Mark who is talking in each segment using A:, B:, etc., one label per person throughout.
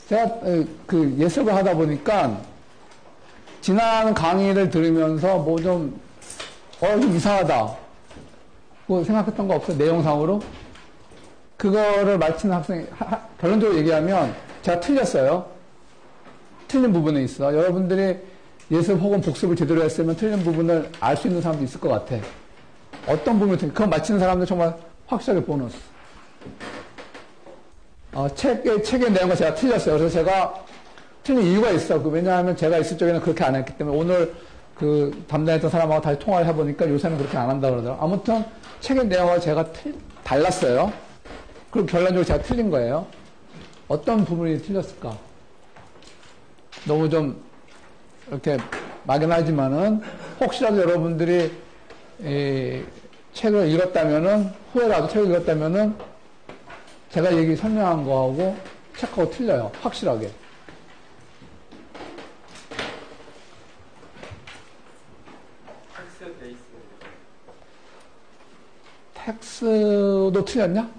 A: 제가 그 예습을 하다 보니까 지난 강의를 들으면서 뭐 좀 이상하다. 뭐 생각했던 거 없어요? 내용상으로? 그거를 마치는 학생이, 결론적으로 얘기하면 제가 틀렸어요. 틀린 부분에 있어. 여러분들이 예습 혹은 복습을 제대로 했으면 틀린 부분을 알 수 있는 사람도 있을 것 같아. 어떤 부분이 틀린, 그거 마치는 사람들 정말 확실하게 보너스. 책의 내용을 제가 틀렸어요. 그래서 제가 틀린 이유가 있어. 왜냐하면 제가 있을 적에는 그렇게 안 했기 때문에 오늘 그 담당했던 사람하고 다시 통화를 해보니까 요새는 그렇게 안 한다고 그러더라고요. 아무튼 책의 내용과 제가 달랐어요. 그리고 결론적으로 제가 틀린 거예요. 어떤 부분이 틀렸을까? 너무 좀 이렇게 막연하지만은 혹시라도 여러분들이 책을 읽었다면은 후회라도 책을 읽었다면은 제가 설명한 거하고 책하고 틀려요. 확실하게. 텍스도 틀렸냐?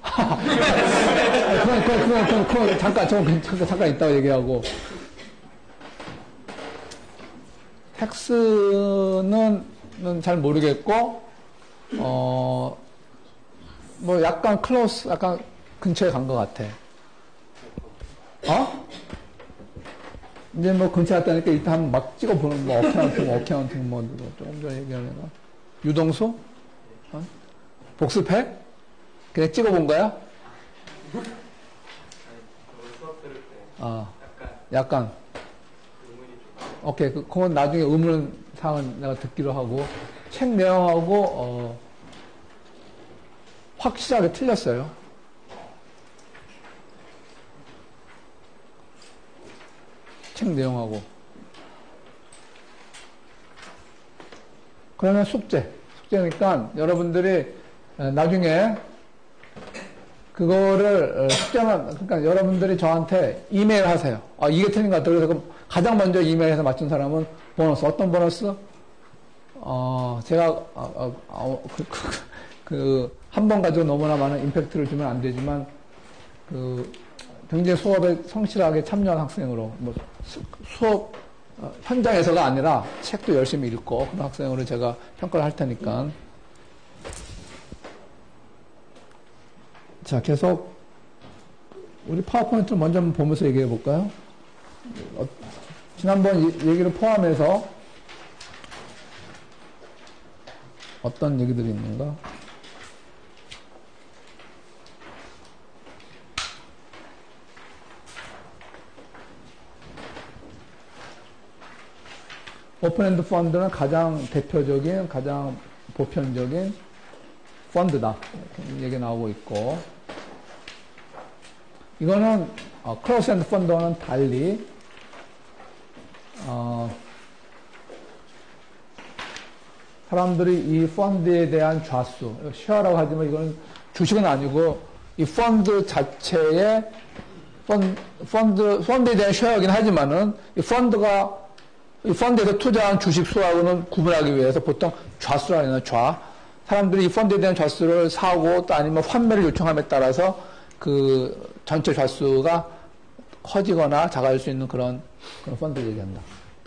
A: 그건 잠깐 이따가 얘기하고. 텍스는 잘 모르겠고, 뭐 약간 약간 근처에 간 것 같아. 이제 뭐 근처에 갔다니까 일단 한번 막 찍어보는, 뭐, 어케아운팅, 조금 전에 얘기하려나? 유동수? 복습해? 그냥 찍어본 거야?
B: 수업 들을 때
A: 약간. 오케이. 그건 나중에 의문사항은 내가 듣기로 하고, 책 내용하고, 확실하게 틀렸어요. 책 내용하고. 그러면 숙제니까 여러분들이 나중에 그거를 숙제만, 그러니까 여러분들이 저한테 이메일 하세요. 이게 틀린 것 같다. 그래서 그럼 가장 먼저 이메일해서 맞춘 사람은 보너스. 어떤 보너스? 제가 한 번 가지고 너무나 많은 임팩트를 주면 안 되지만 굉장히 수업에 성실하게 참여한 학생으로 수업 현장에서가 아니라 책도 열심히 읽고 그런 학생으로 제가 평가를 할 테니까. 자, 계속 우리 파워포인트를 먼저 한번 보면서 얘기해 볼까요? 지난번 얘기를 포함해서 어떤 얘기들이 있는가? 오픈엔드 펀드는 가장 대표적인, 가장 보편적인 펀드다. 이렇게 얘기 나오고 있고, 이거는 크로스엔드 펀드와는 달리 사람들이 이 펀드에 대한 좌수, 쉐어라고 하지만 이건 주식은 아니고 이 펀드 자체의 펀드에 대한 쉐어이긴 하지만은 이 펀드에서 투자한 주식 수하고는 구분하기 위해서 보통 좌수라 하나 사람들이 이 펀드에 대한 좌수를 사고 또 아니면 환매를 요청함에 따라서 그 전체 좌수가 커지거나 작아질 수 있는 그런 펀드를 얘기한다.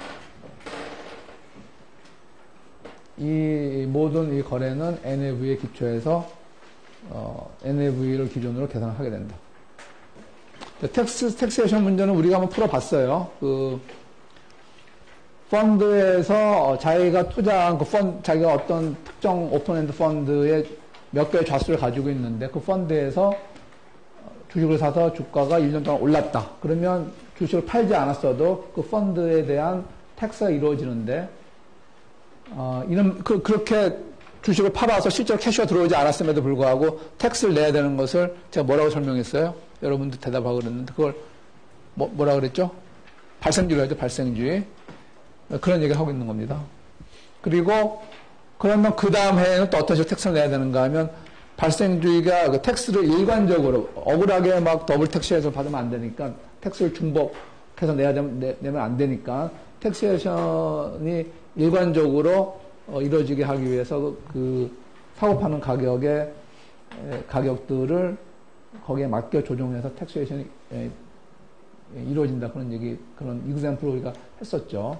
A: 이 모든 이 거래는 NAV에 기초해서 NAV를 기준으로 계산을 하게 된다. 텍스에이션 문제는 우리가 한번 풀어봤어요. 펀드에서 자기가 투자한 자기가 어떤 특정 오픈엔드 펀드에 몇 개의 좌수를 가지고 있는데 그 펀드에서 주식을 사서 주가가 1년 동안 올랐다. 그러면 주식을 팔지 않았어도 그 펀드에 대한 텍스가 이루어지는데, 그렇게 주식을 팔아서 실제로 캐시가 들어오지 않았음에도 불구하고 텍스를 내야 되는 것을 제가 뭐라고 설명했어요? 여러분들 대답하고 그랬는데, 그걸 뭐라 그랬죠? 발생주의로 하죠, 발생주의. 그런 얘기를 하고 있는 겁니다. 그리고, 그러면 그 다음 해에는 또 어떤 식으로 텍스를 내야 되는가 하면, 발생주의가 그 텍스를 일관적으로, 억울하게 막 더블 텍스에서 받으면 안 되니까, 텍스를 중복해서 내면 안 되니까, 텍스에이션이 일관적으로 이루어지게 하기 위해서 사고 파는 가격들을 거기에 맞게 조정해서 텍스에이션이 이루어진다. 그런 얘기, 그런 example을 우리가 했었죠.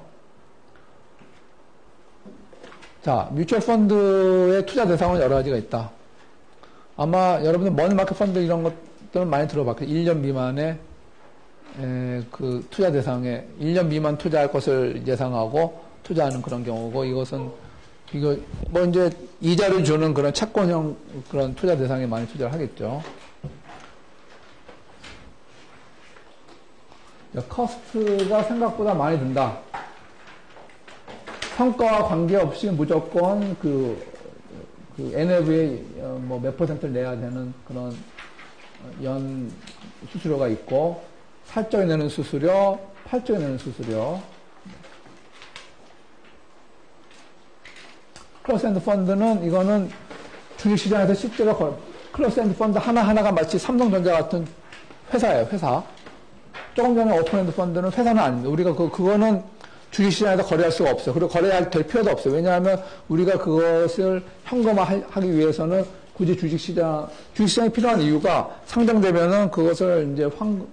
A: 자, 뮤추얼 펀드의 투자 대상은 여러 가지가 있다. 아마 여러분들 머니마켓 펀드 이런 것들은 많이 들어봤겠죠. 1년 미만의 그 투자 대상에 1년 미만 투자할 것을 예상하고 투자하는 그런 경우고, 이것은 이거 뭐 이제 이자를 주는 그런 채권형 그런 투자 대상에 많이 투자를 하겠죠. 커스트가 생각보다 많이 든다. 성과와 관계없이 무조건 그 NAV에 뭐 몇 퍼센트를 내야 되는 그런 연 수수료가 있고, 4조에 내는 수수료, 8조에 내는 수수료. 클로스엔드 펀드는 이거는 주식시장에서 실제로 클로스엔드 펀드 하나하나가 마치 삼성전자 같은 회사예요, 회사. 조금 전에 오픈엔드 펀드는 회사는 아닙니다. 우리가 그거는 주식시장에서 거래할 수가 없어요. 그리고 거래할 될 필요도 없어요. 왜냐하면 우리가 그것을 현금화하기 위해서는 굳이 주식시장이 필요한 이유가 상장되면은 그것을 이제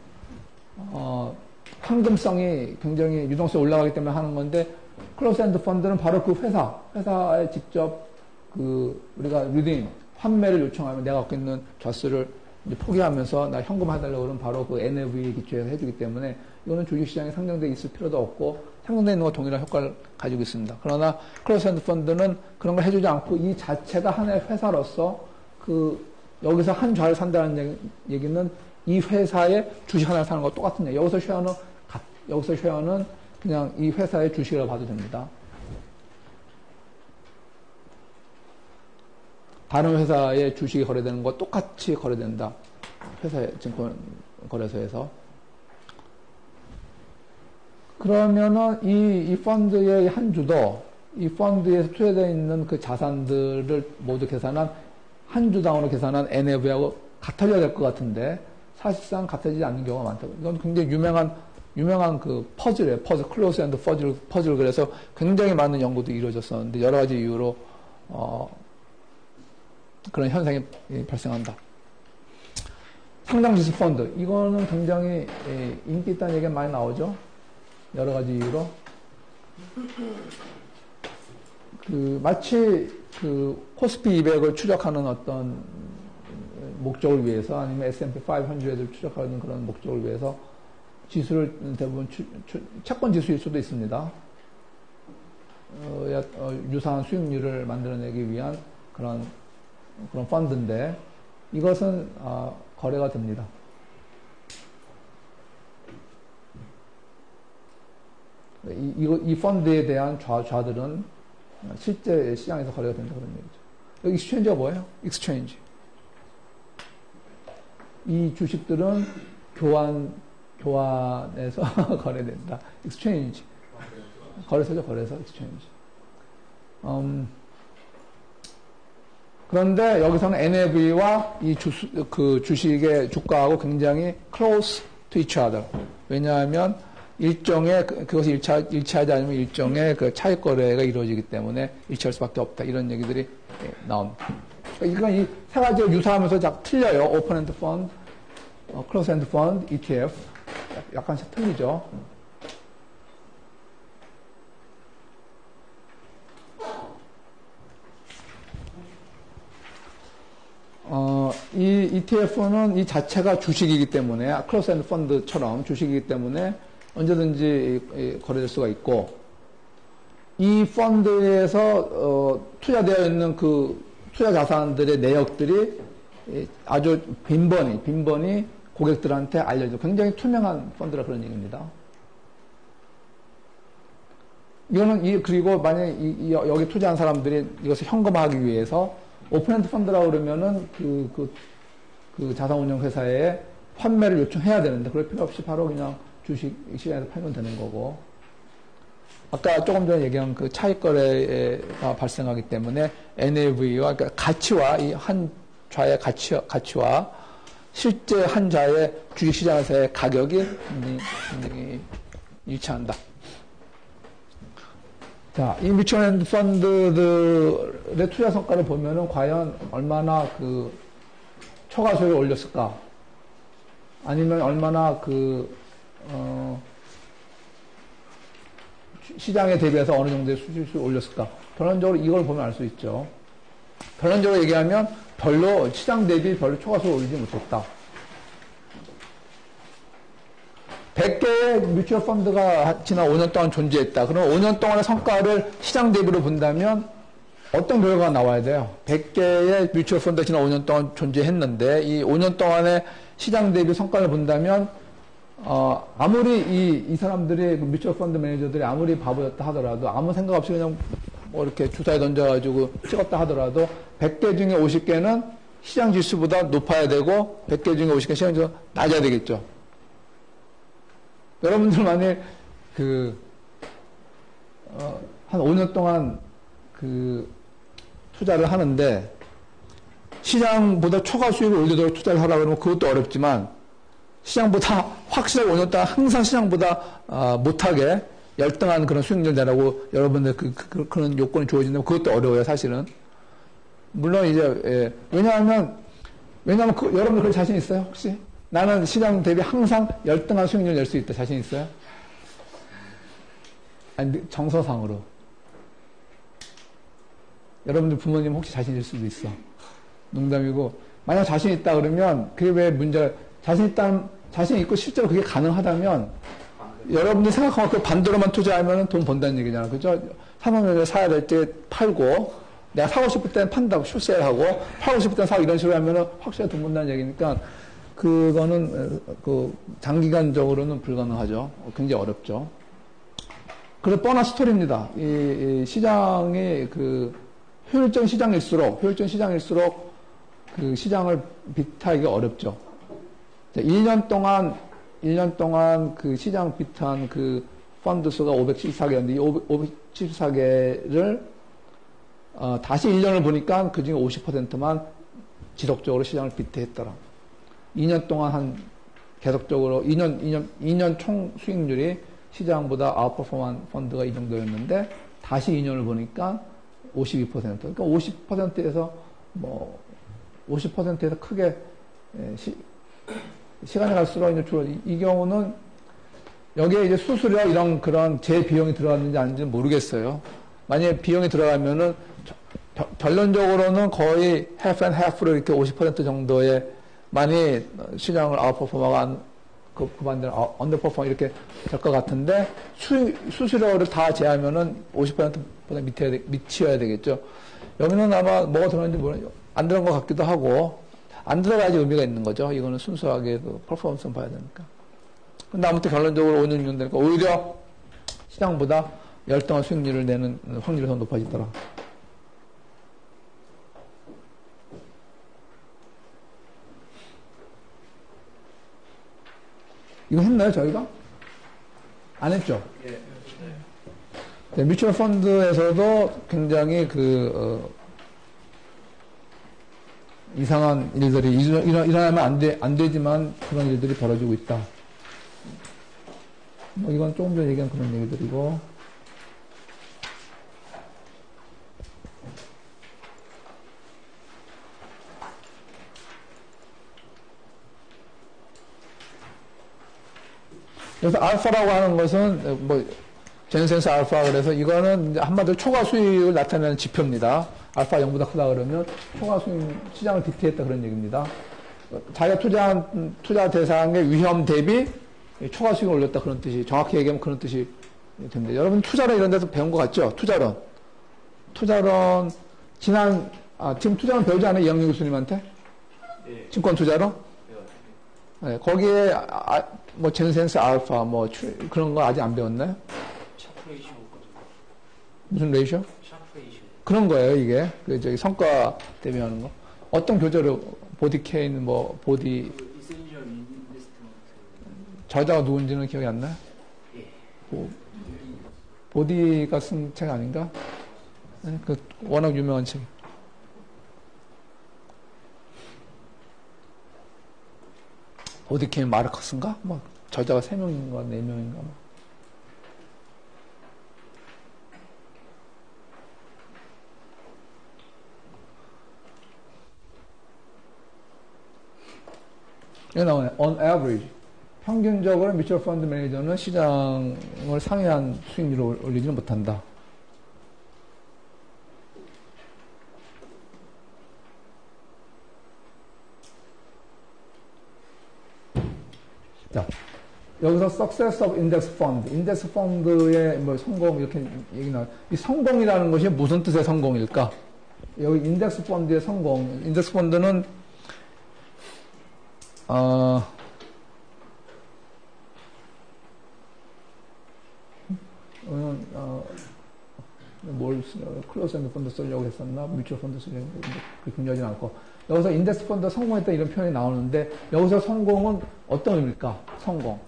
A: 황금성이 굉장히 유동성이 올라가기 때문에 하는 건데, 클로스엔드 펀드는 바로 그 회사에 직접 우리가 리딩, 환매를 요청하면 내가 갖고 있는 좌수를 이제 포기하면서 나 현금 해달라고 그러면 바로 그 NAV 기초에서 해주기 때문에 이거는 주식시장에 상장돼 있을 필요도 없고 상장돼 있는 것과 동일한 효과를 가지고 있습니다. 그러나 클로스엔드 펀드는 그런 걸 해주지 않고 이 자체가 하나의 회사로서 여기서 한 좌를 산다는 얘기는 이 회사의 주식 하나를 사는 거 똑같은 얘기. 여기서 쉐어는 그냥 이 회사의 주식이라고 봐도 됩니다. 다른 회사의 주식이 거래되는 거 똑같이 거래된다. 회사의 증권 거래소에서. 그러면은 이 펀드의 한 주도 이 펀드에 투자되어 있는 그 자산들을 모두 계산한 한 주당으로 계산한 NAV하고 같아져야 될 것 같은데 사실상 같아지지 않는 경우가 많다고. 이건 굉장히 유명한 그 퍼즐이에요. 클로스 앤드 퍼즐. 그래서 굉장히 많은 연구도 이루어졌었는데 여러 가지 이유로 그런 현상이 발생한다. 상장지수 펀드. 이거는 굉장히 인기 있다는 얘기가 많이 나오죠. 여러 가지 이유로. 마치 코스피 200을 추적하는 어떤 목적을 위해서 아니면 S&P 500을 추적하는 그런 목적을 위해서 지수를 대부분 채권 지수일 수도 있습니다. 유사한 수익률을 만들어내기 위한 그런 펀드인데 이것은 거래가 됩니다. 이 펀드에 대한 좌들은 실제 시장에서 거래가 된다 그런 얘기죠. 여기 익스체인지가 뭐예요? 익스체인지. 이 주식들은 교환에서 거래된다. 익스체인지. 거래소죠, 거래소, 익스체인지. 그런데 여기서는 NAV와 이 주식의 주가하고 굉장히 close to each other. 왜냐하면 일종의, 그것이 일치하지 않으면 일종의 그 차익 거래가 이루어지기 때문에 일치할 수밖에 없다. 이런 얘기들이 나옵니다. 그러니까 이 세 가지가 유사하면서 틀려요. 오픈엔드 펀드, 클로즈엔드 펀드, ETF. 약간씩 틀리죠. 이 ETF는 이 자체가 주식이기 때문에, 클로즈엔드 펀드처럼 주식이기 때문에 언제든지 거래될 수가 있고, 이 펀드에서 투자되어 있는 그 투자 자산들의 내역들이 아주 빈번히 고객들한테 알려져. 굉장히 투명한 펀드라 그런 얘기입니다. 이거는 그리고 만약에 여기 투자한 사람들이 이것을 현금화하기 위해서 오픈엔드 펀드라고 그러면은 그 자산운용회사에 환매를 요청해야 되는데 그럴 필요 없이 바로 그냥 주식 시장에서 팔면 되는 거고. 아까 조금 전에 얘기한 그 차익 거래가 발생하기 때문에 NAV와 그러니까 가치와 이 한 좌의 가치와 실제 한 좌의 주식 시장에서의 가격이 굉장히 일치한다. 자, 이 뮤추얼 펀드들의 투자 성과를 보면은 과연 얼마나 초과수익을 올렸을까? 아니면 얼마나 시장에 대비해서 어느 정도의 수익을 올렸을까? 결론적으로 이걸 보면 알 수 있죠. 결론적으로 얘기하면 별로 시장 대비 별로 초과수를 올리지 못했다. 100개의 뮤추얼 펀드가 지난 5년 동안 존재했다. 그럼 5년 동안의 성과를 시장 대비로 본다면 어떤 결과가 나와야 돼요? 100개의 뮤추얼 펀드가 지난 5년 동안 존재했는데 이 5년 동안의 시장 대비 성과를 본다면 아무리 이 사람들이 뮤추얼 펀드 매니저들이 아무리 바보였다 하더라도 아무 생각 없이 그냥 뭐 이렇게 주사에 던져가지고 찍었다 하더라도 100개 중에 50개는 시장 지수보다 높아야 되고 100개 중에 50개 시장 지수가 낮아야 되겠죠. 여러분들 만약 한 5년 동안 투자를 하는데 시장보다 초과 수익을 올리도록 투자를 하라고 하면 그것도 어렵지만 시장보다 확실하게 5년 동안 항상 시장보다 못하게 열등한 그런 수익률 내라고 여러분들 그런 요건이 주어진다면 그것도 어려워요, 사실은. 물론 이제 왜냐하면 여러분들 그럴 자신 있어요, 혹시? 나는 시장 대비 항상 열등한 수익률 낼 수 있다. 자신 있어요? 아니, 정서상으로. 여러분들 부모님 혹시 자신 있을 수도 있어. 농담이고. 만약 자신 있다 그러면 그게 왜 문제가, 자신 있고 실제로 그게 가능하다면 여러분들이 생각하고 그 반대로만 투자하면 돈 번다는 얘기잖아. 그죠? 사놓으면 사야 될 때 팔고, 내가 사고 싶을 때는 판다고 쇼세일하고, 팔고 싶을 때는 사고 이런 식으로 하면 확실히 돈 번다는 얘기니까 그거는 장기간적으로는 불가능하죠. 굉장히 어렵죠. 그래서 뻔한 스토리입니다. 이 시장이 효율적인 시장일수록 그 시장을 비트하기가 어렵죠. 1년 동안 그 시장 비트한 그 펀드 수가 574개였는데 이 574개를 다시 1년을 보니까 그 중에 50%만 지속적으로 시장을 비트했더라. 2년 동안 계속적으로 2년 총 수익률이 시장보다 아웃퍼폼한 펀드가 이 정도였는데 다시 2년을 보니까 52%. 그러니까 50%에서 50%에서 크게 시간이 갈수록 이제 줄어. 이 경우는 여기에 이제 수수료 이런 그런 제 비용이 들어갔는지 아닌지는 모르겠어요. 만약에 비용이 들어가면은 결론적으로는 거의 half and half로 이렇게 50% 정도의 많이 시장을 아웃퍼폼하고 그 반대로 언더퍼폼 이렇게 될 것 같은데 수수료를 다 제하면은 50%보다 미쳐야 되겠죠. 여기는 아마 뭐가 들어갔는지 모르겠어요. 안 들어간 것 같기도 하고 안 들어가야지 의미가 있는 거죠. 이거는 순수하게 퍼포먼스만 봐야 되니까. 근데 아무튼 결론적으로 5년 6년 되니까 오히려 시장보다 열등한 수익률을 내는 확률이 더 높아지더라. 이거 했나요, 저희가? 안 했죠? 네, 뮤추얼 펀드에서도 굉장히 이상한 일들이 일어나면 안 되지만 그런 일들이 벌어지고 있다. 뭐 이건 조금 전에 얘기한 그런 얘기들이고. 그래서 알파라고 하는 것은 제네센스 알파 그래서 이거는 이제 한마디로 초과 수익을 나타내는 지표입니다. 알파 0보다 크다 그러면 초과 수익 시장을 빅트했다 그런 얘기입니다. 자기가 투자한 투자 대상의 위험 대비 초과 수익을 올렸다 그런 뜻이 정확히 얘기하면 그런 뜻이 된대. 여러분 투자론 이런 데서 배운 것 같죠? 투자론 지금 투자론 배우지 않아요? 이영미 교수님한테? 네. 증권 투자론? 네, 거기에 제네센스 알파 그런 거 아직 안 배웠나요?
B: 샤프 레이쇼
A: 무슨 레이쇼?
B: 샤프 레이쇼
A: 그런 거예요, 이게. 성과 대비하는 거. 어떤 교재로, 보디 케인, 보디.
B: 이센셜 인베스트먼트.
A: 저자가 누군지는 기억이 안 나요?
B: 예.
A: 보디가 쓴 책 아닌가? 네, 워낙 유명한 책. 보디 케인 마르커스인가? 저자가 3명인가, 4명인가. 여기 나오네. On average. 평균적으로 뮤추얼 펀드 매니저는 시장을 상회한 수익률을 올리지는 못한다. 자, 여기서 success of index fund, 인덱스 펀드의 뭐 성공 이렇게 얘기 나와요. 이 성공이라는 것이 무슨 뜻의 성공일까? 여기 인덱스 펀드의 성공, 인덱스 펀드는 클로즈 앤드 펀드 쓰려고 했었나? 뮤추얼 펀드 쓰려고 했는데 그렇게 중요하진 않고. 여기서 인덱스 펀드 성공했다 이런 표현이 나오는데 여기서 성공은 어떤 의미일까? 성공.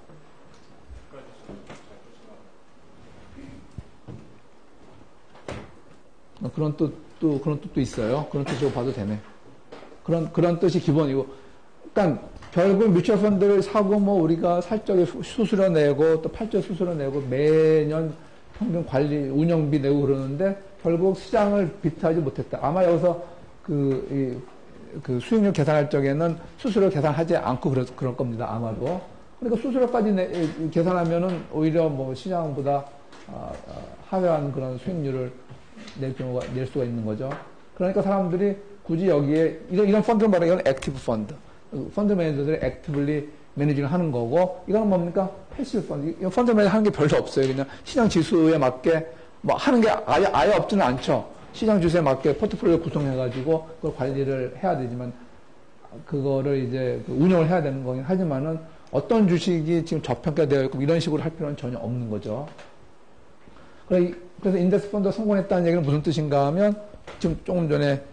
A: 그런 뜻도 있어요. 그런 뜻으로 봐도 되네. 그런 뜻이 기본이고. 그러니까 결국 뮤추얼 펀드를 사고 뭐 우리가 살적에 수수료 내고 또 팔적 수수료 내고 매년 평균 관리 운영비 내고 그러는데 결국 시장을 비트하지 못했다. 아마 여기서 그 수익률 계산할 적에는 수수료 계산하지 않고 그럴 겁니다. 아마도. 그러니까 수수료까지 계산하면은 오히려 뭐 시장보다 하회한 그런 수익률을 낼 수가 있는 거죠. 그러니까 사람들이 굳이 여기에 이런 펀드를 말하면 이건 액티브 펀드. 펀드 매니저들이 액티브리 매니징을 하는 거고, 이거는 뭡니까? 패시브 펀드. 이 펀드 매니저 하는 게 별로 없어요. 그냥 시장 지수에 맞게 뭐 하는 게 아예 없지는 않죠. 시장 지수에 맞게 포트폴리오 구성해가지고 그걸 관리를 해야 되지만, 그거를 이제 운영을 해야 되는 거긴 하지만은 어떤 주식이 지금 저평가되어 있고 이런 식으로 할 필요는 전혀 없는 거죠. 그래서 인덱스 펀드가 성공했다는 얘기는 무슨 뜻인가 하면, 지금 조금 전에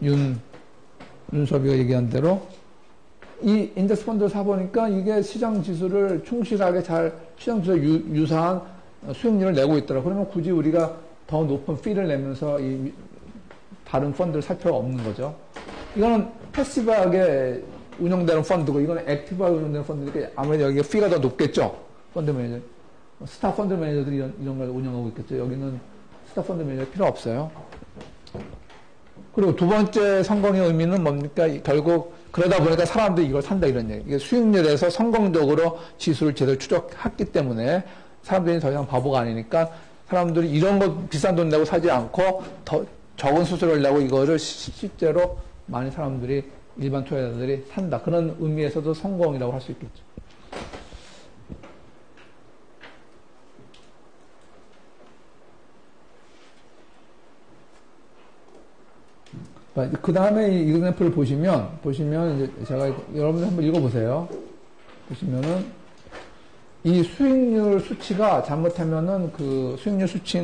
A: 윤섭이가 얘기한 대로 이 인덱스 펀드를 사보니까 이게 시장 지수를 충실하게 시장 지수 유사한 수익률을 내고 있더라. 그러면 굳이 우리가 더 높은 피를 내면서 이 다른 펀드를 살 필요가 없는 거죠. 이거는 패시브하게 운영되는 펀드고, 이거는 액티브하게 운영되는 펀드니까 아무래도 여기가 피가 더 높겠죠. 펀드 매니저. 스타 펀드 매니저들이 이런 걸 운영하고 있겠죠. 여기는 스타 펀드 매니저 필요 없어요. 그리고 두 번째 성공의 의미는 뭡니까? 결국 그러다 보니까 사람들이 이걸 산다 이런 얘기. 이게 수익률에서 성공적으로 지수를 제대로 추적했기 때문에 사람들이 더 이상 바보가 아니니까 사람들이 이런 거 비싼 돈 내고 사지 않고 더 적은 수수료를 내고 이거를 실제로 많은 사람들이, 일반 투자자들이 산다. 그런 의미에서도 성공이라고 할 수 있겠죠. 그 다음에 이 example을 보시면 이제 제가 여러분들 한번 읽어보세요. 보시면은 이 수익률 수치가 잘못하면은 그 수익률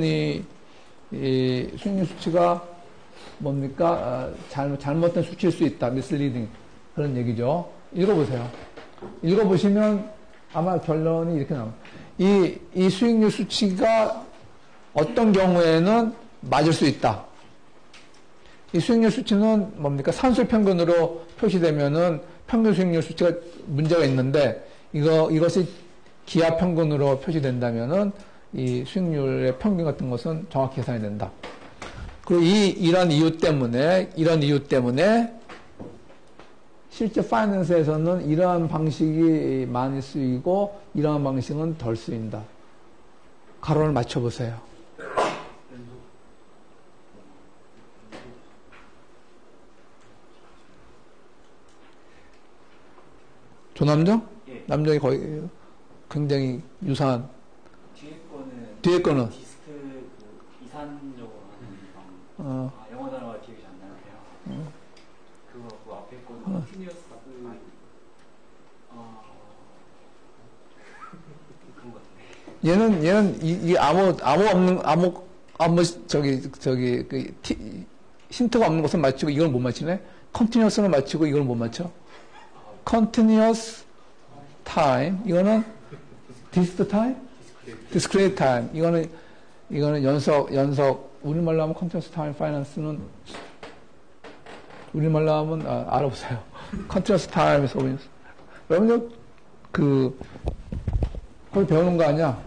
A: 수치가 뭡니까? 잘못된 수치일 수 있다. misleading. 그런 얘기죠. 읽어보세요. 읽어보시면 아마 결론이 이렇게 나옵니다. 이 수익률 수치가 어떤 경우에는 맞을 수 있다. 이 수익률 수치는 뭡니까? 산술 평균으로 표시되면은 평균 수익률 수치가 문제가 있는데, 이것이 기하 평균으로 표시된다면은 이 수익률의 평균 같은 것은 정확히 계산이 된다. 그리고 이런 이유 때문에 실제 파이낸스에서는 이러한 방식이 많이 쓰이고 이러한 방식은 덜 쓰인다. 가로를 맞춰보세요. 조남정?
B: 예.
A: 남정이 거의 굉장히 유사한.
B: 뒤에 거는
A: 디스크
B: 이산적으로 하는 영어 단어가 기억이 안 나는데요. 그 앞에 거는 continuous 그런 것 같네.
A: 얘는 이 아무 힌트가 없는 것은 맞추고 이걸 못 맞히네. 컨티뉴어스는 맞추고 이걸 못 맞춰. continuous time, 이거는 discrete time? discrete time. 이거는 연속, 우리말로 하면 continuous time finance는, 우리말로 하면, 알아보세요. continuous time에서 여러분, 그걸 배우는 거 아니야?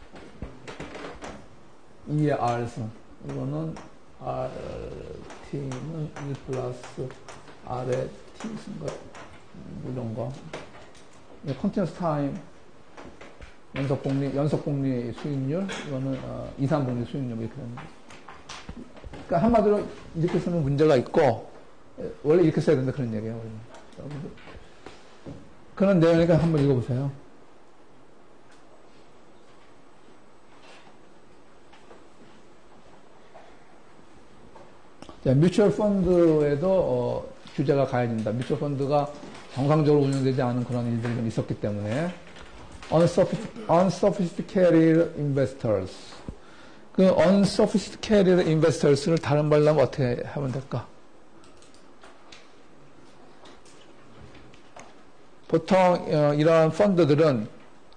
A: E의 R선. 이거는 RT는 1 플러스 R의 T 쓴 거. 이런 거. 컨티뉴어스 타임 연속복리 수익률, 이거는 이산복리 수익률 이렇게 되는 거죠. 그러니까 한마디로 이렇게 쓰는 문제가 있고 원래 이렇게 써야 된다 그런 얘기예요. 그런 내용이니까 한번 읽어보세요. 자, 뮤추얼 펀드에도 규제가 가해진다. 뮤추얼 펀드가 정상적으로 운영되지 않은 그런 일들이 좀 있었기 때문에 unsophisticated investors. 그 unsophisticated investors를 다른 말로 하면 어떻게 하면 될까? 보통 이러한 펀드들은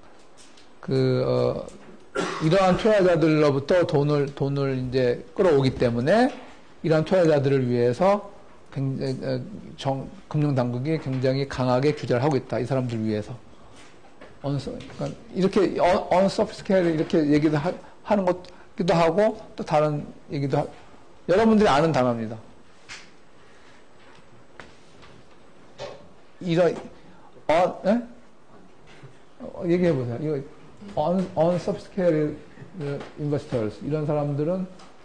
A: 이러한 투자자들로부터 돈을 이제 끌어오기 때문에 이러한 투자자들을 위해서 금융당국이 굉장히 강하게 규제를 하고 있다. 이 사람들을 위해서. 그러니까 이렇게 unsophisticated 이렇게 얘기도 하는 것기도 하고 또 다른 얘기도 하고 여러분들이 아는 단어입니다. 얘기해 보세요. 이거 unsophisticated investors 이런 사람들은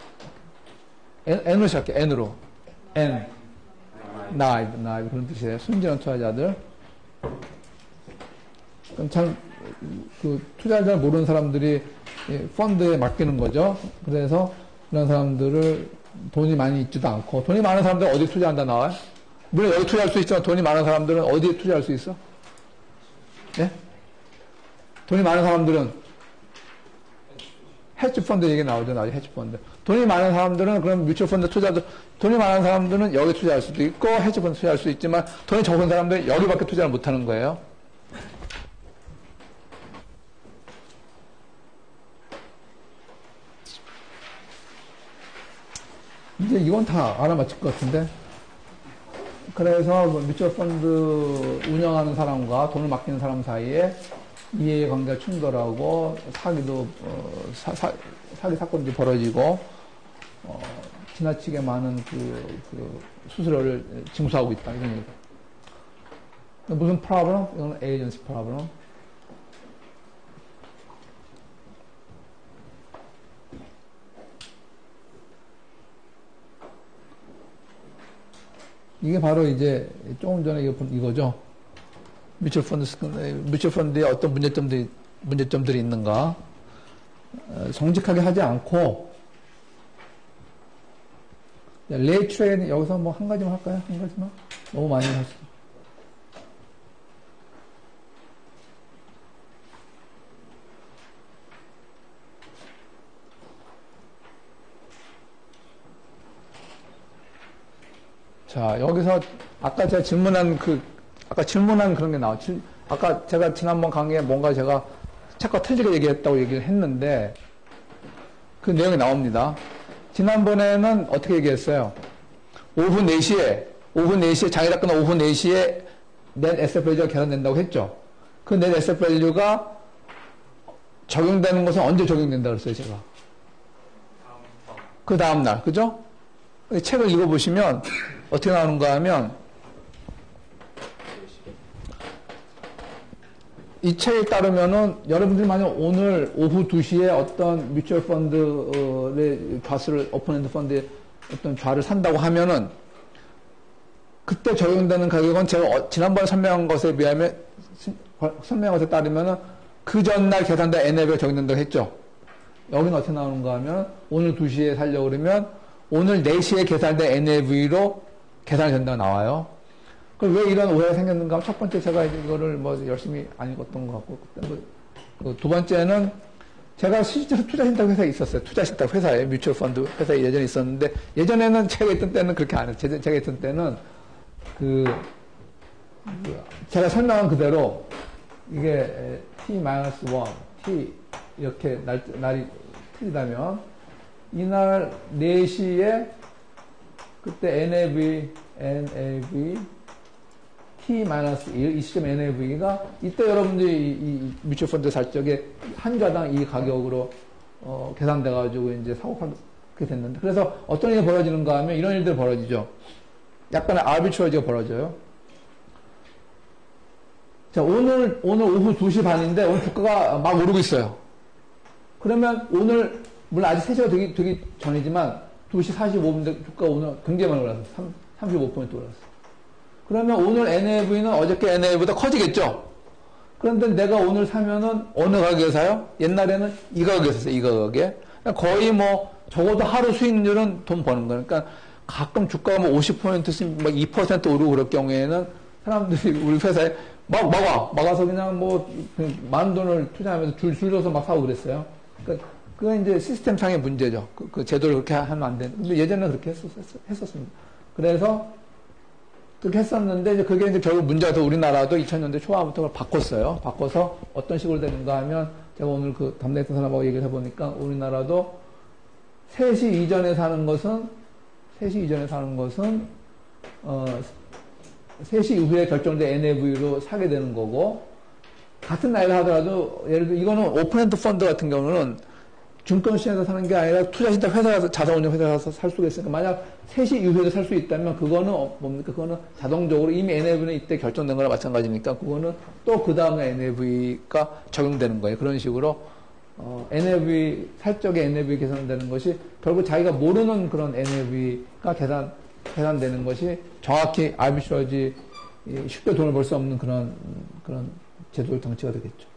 A: N으로 시작해. N으로. naive 그런 뜻이에요. 순진한 투자자들. 참 투자자를 모르는 사람들이 펀드에 맡기는 거죠. 그래서 그런 사람들을 돈이 많이 있지도 않고 돈이 많은 사람들은 어디 투자한다 나와요? 물론 여기 투자할 수 있지만 돈이 많은 사람들은 어디에 투자할 수 있어? 예? 돈이 많은 사람들은 헤지펀드 얘기 나오죠. 헤지펀드. 돈이 많은 사람들은 그럼 뮤추얼펀드 투자도 돈이 많은 사람들은 여기 투자할 수도 있고 헤지펀드 투자할 수 있지만 돈이 적은 사람들은 여기밖에 투자를 못하는 거예요. 이제 이건 다 알아맞힐 것 같은데. 그래서 뮤추얼펀드 운영하는 사람과 돈을 맡기는 사람 사이에 이해관계가 충돌하고 사기도 사기 사건도 벌어지고 지나치게 많은 그 수수료를 징수하고 있다 이런 얘기. 무슨 problem? 이건 agency problem. 이게 바로 이제 조금 전에 이거죠. 뮤추얼펀드에 어떤 문제점들이 있는가. 정직하게 하지 않고, 레이 트레이드, 여기서 뭐 한 가지만 할까요? 한 가지만? 너무 많이 했어. 자, 여기서 아까 제가 질문한 그런 게 나왔죠. 아까 제가 지난번 강의에 뭔가 제가 책과 틀리게 얘기했다고 얘기를 했는데 그 내용이 나옵니다. 지난번에는 어떻게 얘기했어요? 오후 4시에 장애가 끝나 오후 4시에 넷 에셋 밸류가 계산된다고 했죠. 그 넷 에셋 밸류가 적용되는 것은 언제 적용된다고 그랬어요, 제가? 그 다음날, 그죠? 책을 읽어보시면 어떻게 나오는가 하면 이 책에 따르면은 여러분들이 만약 오늘 오후 2시에 어떤 뮤추얼 펀드의 좌수를 오픈엔드 펀드의 어떤 좌를 산다고 하면은 그때 적용되는 가격은 제가 지난번에 설명한 것에 비하면 설명한 것에 따르면은 그 전날 계산된 NAV가 적용된다고 했죠. 여기는 어떻게 나오는가 하면 오늘 2시에 살려고 그러면 오늘 4시에 계산된 NAV로 계산이 된다고 나와요. 그럼 왜 이런 오해가 생겼는가 하면 첫 번째 제가 이거를 뭐 열심히 안 읽었던 것 같고, 두 번째는 제가 실제로 투자신탁 회사에 있었어요. 투자신탁 회사에, 뮤추얼 펀드 회사에 예전에 있었는데, 예전에는 제가 있던 때는 그렇게 안 했어요. 제가 있던 때는 제가 설명한 그대로 이게 T-1, T 이렇게 날이 틀리다면 이날 4시에 그때 NAV T-1 이 시점 NAV가 이때 여러분들이 이 뮤추얼 펀드 살 적에 한 주당 이 가격으로 계산돼 가지고 이제 사고 팔게 됐는데 그래서 어떤 일이 벌어지는가 하면 이런 일들이 벌어지죠. 약간의 아비추어지가 벌어져요. 자, 오늘 오후 2시 반인데 오늘 주가가 막 오르고 있어요. 그러면 오늘, 물론 아직 3시가 되기 전이지만 2시 45분인데 주가가 오늘 굉장히 많이 올랐어. 35% 올랐어. 그러면 오늘 NAV는 어저께 NAV보다 커지겠죠? 그런데 내가 오늘 사면은 어느 가격에 사요? 옛날에는 이 가격에 샀어요. 이 가격에. 거의 뭐 적어도 하루 수익률은 돈 버는 거예요. 그러니까 가끔 주가가 뭐 50%씩 막 2% 오르고 그럴 경우에는 사람들이 우리 회사에 막아서 그냥 뭐 많은 돈을 투자하면서 줄 서서 막 사고 그랬어요. 그러니까 그건 이제 시스템상의 문제죠. 그 제도를 그렇게 하면 안 되는. 근데 예전에는 그렇게 했었습니다. 그래서 그렇게 했었는데 이제 그게 이제 결국 문제가 돼 우리나라도 2000년대 초반부터 그걸 바꿨어요. 바꿔서 어떤 식으로 되는가 하면 제가 오늘 그 담당했던 사람하고 얘기를 해보니까 우리나라도 3시 이전에 사는 것은 3시 이후에 결정된 NAV로 사게 되는 거고, 같은 나이를 하더라도, 예를 들어, 이거는 오픈엔드 펀드 같은 경우는 증권시장에서 사는 게 아니라 투자신탁 회사에서, 자산운용 회사에서 살 수가 있으니까, 만약 3시 이후에도 살 수 있다면, 그거는 뭡니까? 그거는 자동적으로 이미 NAV는 이때 결정된 거랑 마찬가지니까, 그거는 또 그 다음에 NAV가 적용되는 거예요. 그런 식으로, NAV, 살적의 NAV 계산되는 것이, 결국 자기가 모르는 그런 NAV가 계산되는 것이 정확히 아비슈러지 쉽게 돈을 벌 수 없는 그런 제도를 정치가 되겠죠.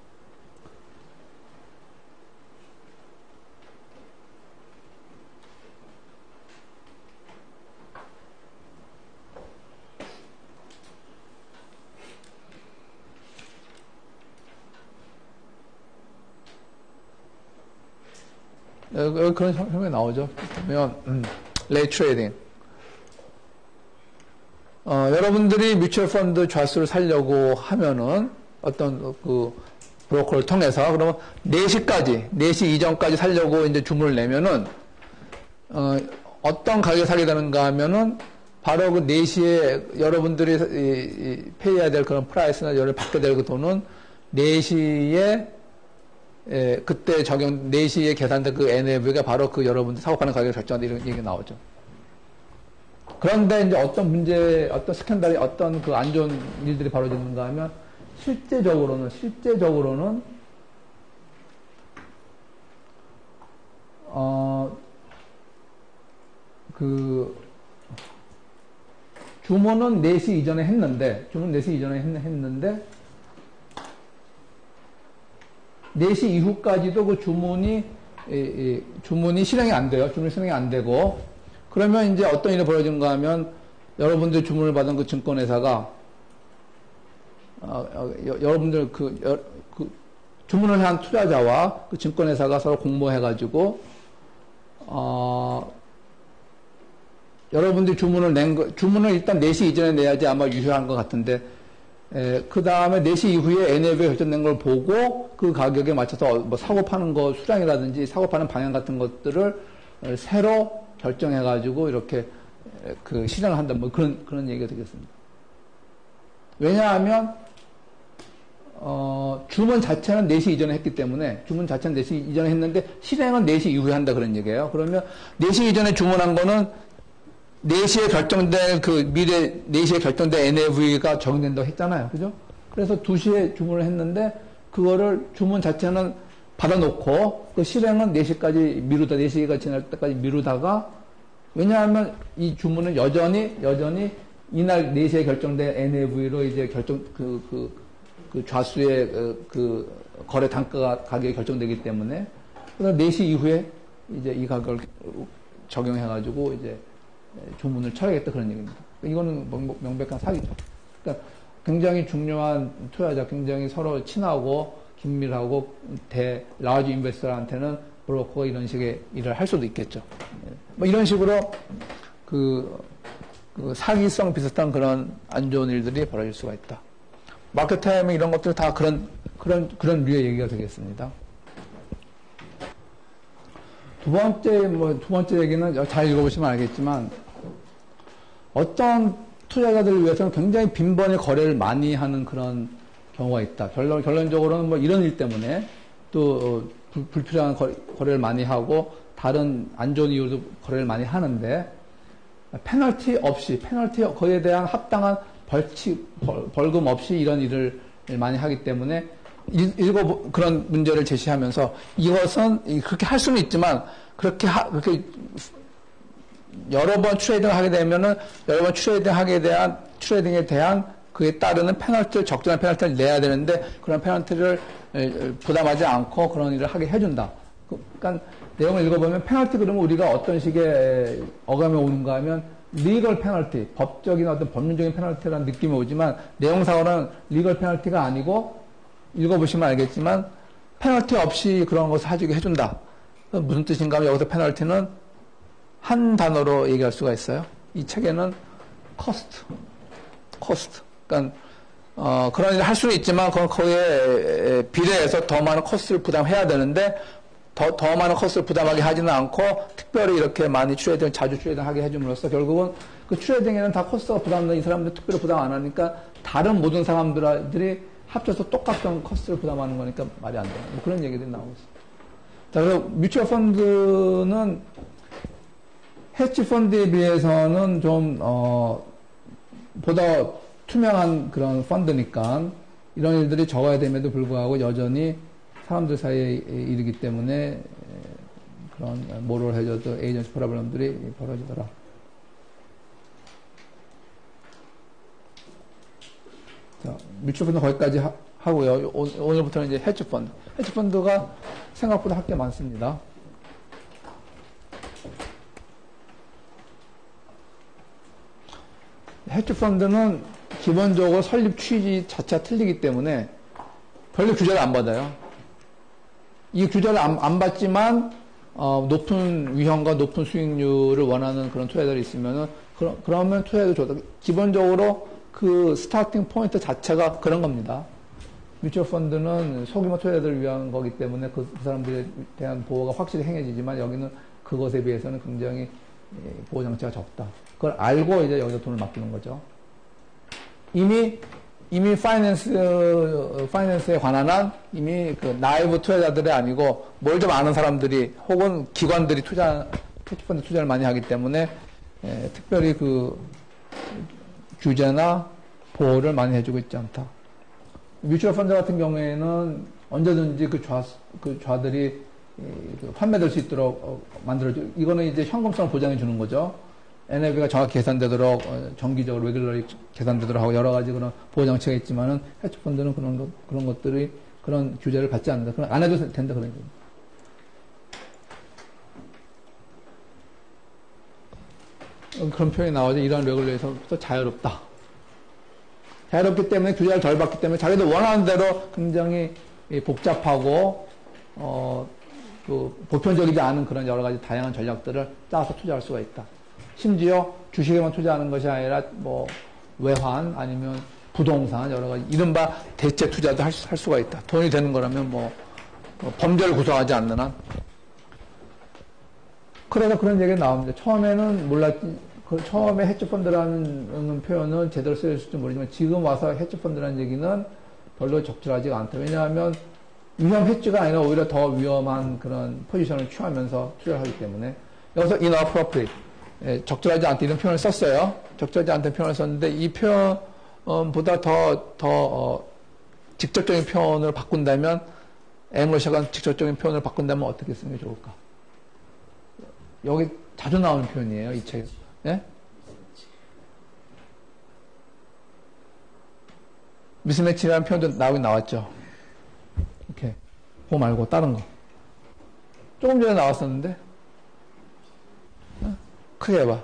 A: 그런 설명이 나오죠. 보면 레이 트레이딩. 여러분들이 뮤추얼 펀드 좌수를 사려고 하면은 어떤 그 브로커를 통해서 그러면 4시 이전까지 사려고 이제 주문을 내면은 어떤 가격에 사게 되는가 하면은 바로 그 4시에 여러분들이 페이해야 될 그런 프라이스나 열을 받게 될 그 돈은 4시에 그때 4시에 계산된 그 NAV가 바로 그 여러분들 사고 파는 가격을 결정한다 이런 얘기가 나오죠. 그런데 이제 어떤 문제, 어떤 스캔들이, 어떤 그 안 좋은 일들이 벌어지는가 하면 실제적으로는 그 주문은 4시 이전에 했는데 4시 이후까지도 그 주문이 실행이 안 돼요. 주문이 실행이 안 되고, 그러면 이제 어떤 일이 벌어지는가 하면 여러분들 주문을 받은 그 증권회사가 여러분들 그 주문을 한 투자자와 그 증권회사가 서로 공모해가지고 여러분들이 주문을 일단 4시 이전에 내야지 아마 유효한 것 같은데, 그 다음에 4시 이후에 NAV가 결정된 걸 보고 그 가격에 맞춰서 뭐 사고 파는 거 수량이라든지 사고 파는 방향 같은 것들을 새로 결정해가지고 이렇게 그 실행을 한다. 뭐 그런 얘기가 되겠습니다. 왜냐하면, 주문 자체는 4시 이전에 했기 때문에, 주문 자체는 4시 이전에 했는데 실행은 4시 이후에 한다 그런 얘기예요. 그러면 4시 이전에 주문한 거는 4시에 결정된 4시에 결정된 NAV가 적용된다고 했잖아요. 그죠? 그래서 2시에 주문을 했는데, 그거를 주문 자체는 받아놓고, 그 실행은 4시까지 미루다, 4시가 지날 때까지 미루다가, 왜냐하면 이 주문은 여전히 이날 4시에 결정된 NAV로 이제 그 좌수의 그 거래 단가 가격이 결정되기 때문에, 그래서 4시 이후에 이제 이 가격을 적용해가지고 이제 주문을 쳐야겠다 그런 얘기입니다. 이거는 명백한 사기죠. 그러니까 굉장히 중요한 투자자, 굉장히 서로 친하고 긴밀하고 라지 인베스터한테는 브로커가 이런 식의 일을 할 수도 있겠죠. 뭐 이런 식으로 그 사기성 비슷한 그런 안 좋은 일들이 벌어질 수가 있다. 마켓 타이밍 이런 것들 다 그런 류의 얘기가 되겠습니다. 두 번째 얘기는 잘 읽어보시면 알겠지만, 어떤 투자자들을 위해서는 굉장히 빈번히 거래를 많이 하는 그런 경우가 있다. 결론적으로는 뭐 이런 일 때문에 또 불필요한 거래를 많이 하고 다른 안 좋은 이유로 거래를 많이 하는데, 페널티 거기에 대한 합당한 벌금 없이 이런 일을 많이 하기 때문에 그런 문제를 제시하면서 이것은 그렇게 할 수는 있지만 그렇게 여러 번 트레이딩을 하게 되면은 여러 번 트레이딩에 대한 그에 따르는 페널티를 적절한 페널티를 내야 되는데 그런 페널티를 부담하지 않고 그런 일을 하게 해준다. 그러니까 내용을 읽어보면 페널티 그러면 우리가 어떤 식의 어감이 오는가 하면 리걸 페널티, 법적인 어떤 법률적인 페널티라는 느낌이 오지만 내용상으로는 리걸 페널티가 아니고 읽어보시면 알겠지만 페널티 없이 그런 것을 해주게 해준다. 무슨 뜻인가 하면 여기서 페널티는 한 단어로 얘기할 수가 있어요. 이 책에는 cost. 그러니까 그런 일을 할 수는 있지만 그건 거기에 비례해서 더 많은 코스트를 부담해야 되는데 더 많은 코스트를 부담하게 하지는 않고 특별히 이렇게 많이 자주 트레이딩하게 해줌으로써 결국은 그 트레이딩에는 다 코스트가 부담되는 이 사람들 특별히 부담 안 하니까 다른 모든 사람들이 합쳐서 똑같은 코스트를 부담하는 거니까 말이 안 돼요. 뭐 그런 얘기들이 나오고 있습니다. 자, 그래서 뮤추얼 펀드는 해치 펀드에 비해서는 좀 보다 투명한 그런 펀드니까 이런 일들이 적어야 됨에도 불구하고 여전히 사람들 사이에 이르기 때문에 그런 모럴 해저드 에이전시 프로블럼들이 벌어지더라. 자, 뮤추얼 펀드 거기까지 하고요. 오늘부터는 이제 해치 펀드. 해치 펀드가 생각보다 할 게 많습니다. 해치 펀드는 기본적으로 설립 취지 자체가 틀리기 때문에 별로 규제를 안 받아요. 이 규제를 안 받지만 높은 위험과 높은 수익률을 원하는 그런 투자자들이 있으면은 그러면 투자도 좋다. 기본적으로 그 스타팅 포인트 자체가 그런 겁니다. 뮤추얼 펀드는 소규모 투자자들을 위한 거기 때문에 그 사람들에 대한 보호가 확실히 행해지지만 여기는 그것에 비해서는 굉장히 보호 장치가 적다. 그걸 알고 이제 여기다 돈을 맡기는 거죠. 이미 파이낸스에 관한 한 이미 그 나이브 투자자들이 아니고 뭘 좀 아는 사람들이 혹은 기관들이 해치펀드 투자를 많이 하기 때문에 특별히 그 규제나 보호를 많이 해주고 있지 않다. 뮤추얼 펀드 같은 경우에는 언제든지 그 좌들이 판매될 수 있도록 만들어줘. 이거는 이제 현금성을 보장해 주는 거죠. NAV가 정확히 계산되도록 정기적으로 레귤러리 계산되도록 하고 여러 가지 그런 보호 장치가 있지만은 해치펀드는 그런 것들이 그런 규제를 받지 않는다. 그런 안 해도 된다 그런 얘기입니다. 그런 표현이 나오죠. 이러한 레귤레이션부터 자유롭다. 자유롭기 때문에 규제를 덜 받기 때문에 자기들 원하는 대로 굉장히 복잡하고 그 보편적이지 않은 그런 여러 가지 다양한 전략들을 짜서 투자할 수가 있다. 심지어 주식에만 투자하는 것이 아니라 뭐 외환 아니면 부동산 여러 가지 이른바 대체 투자도 할 수가 있다. 돈이 되는 거라면 뭐 범죄를 구성하지 않는 한. 그래서 그런 얘기가 나옵니다. 처음에는 처음에 해치펀드라는 표현을 제대로 쓰였을지 모르지만 지금 와서 해치펀드라는 얘기는 별로 적절하지가 않다. 왜냐하면 위험 해치가 아니라 오히려 더 위험한 그런 포지션을 취하면서 투자를 하기 때문에 여기서 inappropriate 적절하지 않다 이런 표현을 썼어요. 적절하지 않다는 표현을 썼는데 이 표현보다 더 직접적인 표현을 바꾼다면 앵글로시아가 직접적인 표현을 바꾼다면 어떻게 쓰는 게 좋을까? 여기 자주 나오는 표현이에요. 이 책. 예? 미스매치라는 표현도 나오긴 나왔죠. 이렇게 그거 말고 다른 거 조금 전에 나왔었는데 크게 해봐.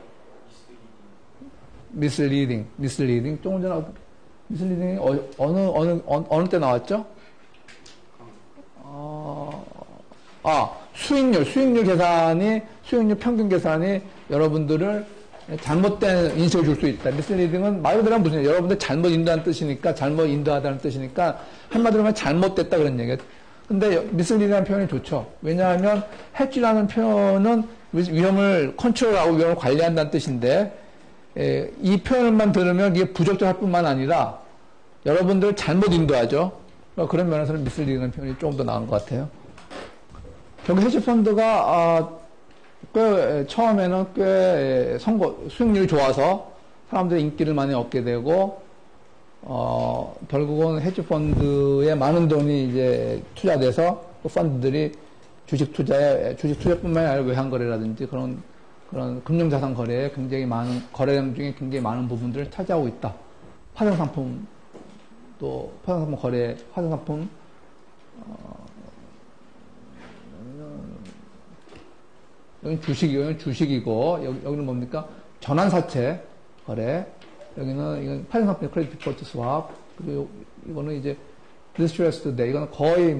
A: misleading 조금 전에 misleading이 어느 때 나왔죠? 수익률 평균 계산이 여러분들을 잘못된 인식을 줄 수 있다. misleading은 말 그대로 무슨 얘기예요? 여러분들 잘못 인도하다는 뜻이니까 한마디로 하면 잘못됐다 그런 얘기예요. 근데 misleading이라는 표현이 좋죠. 왜냐하면 hedge라는 표현은 위험을 컨트롤하고 위험을 관리한다는 뜻인데 이 표현만 들으면 이게 부적절할 뿐만 아니라 여러분들 잘못 인도하죠. 그런 면에서는 misleading이라는 표현이 조금 더 나은 것 같아요. 결국 헤지펀드가 처음에는 꽤 수익률이 좋아서 사람들의 인기를 많이 얻게 되고 결국은 헤지 펀드에 많은 돈이 이제 투자돼서 그 펀드들이 주식 투자뿐만 아니라 외환 거래라든지 그런 금융자산 거래에 굉장히 많은 거래량 중에 굉장히 많은 부분들을 차지하고 있다. 화장상품 거래, 화장상품 여기는 주식이고 여기는 뭡니까? 전환사채 거래. 여기는 이건 화장상품 크레딧 디폴트 스왑. 그리고 이거는 이제 디스트레스드 데. 이거는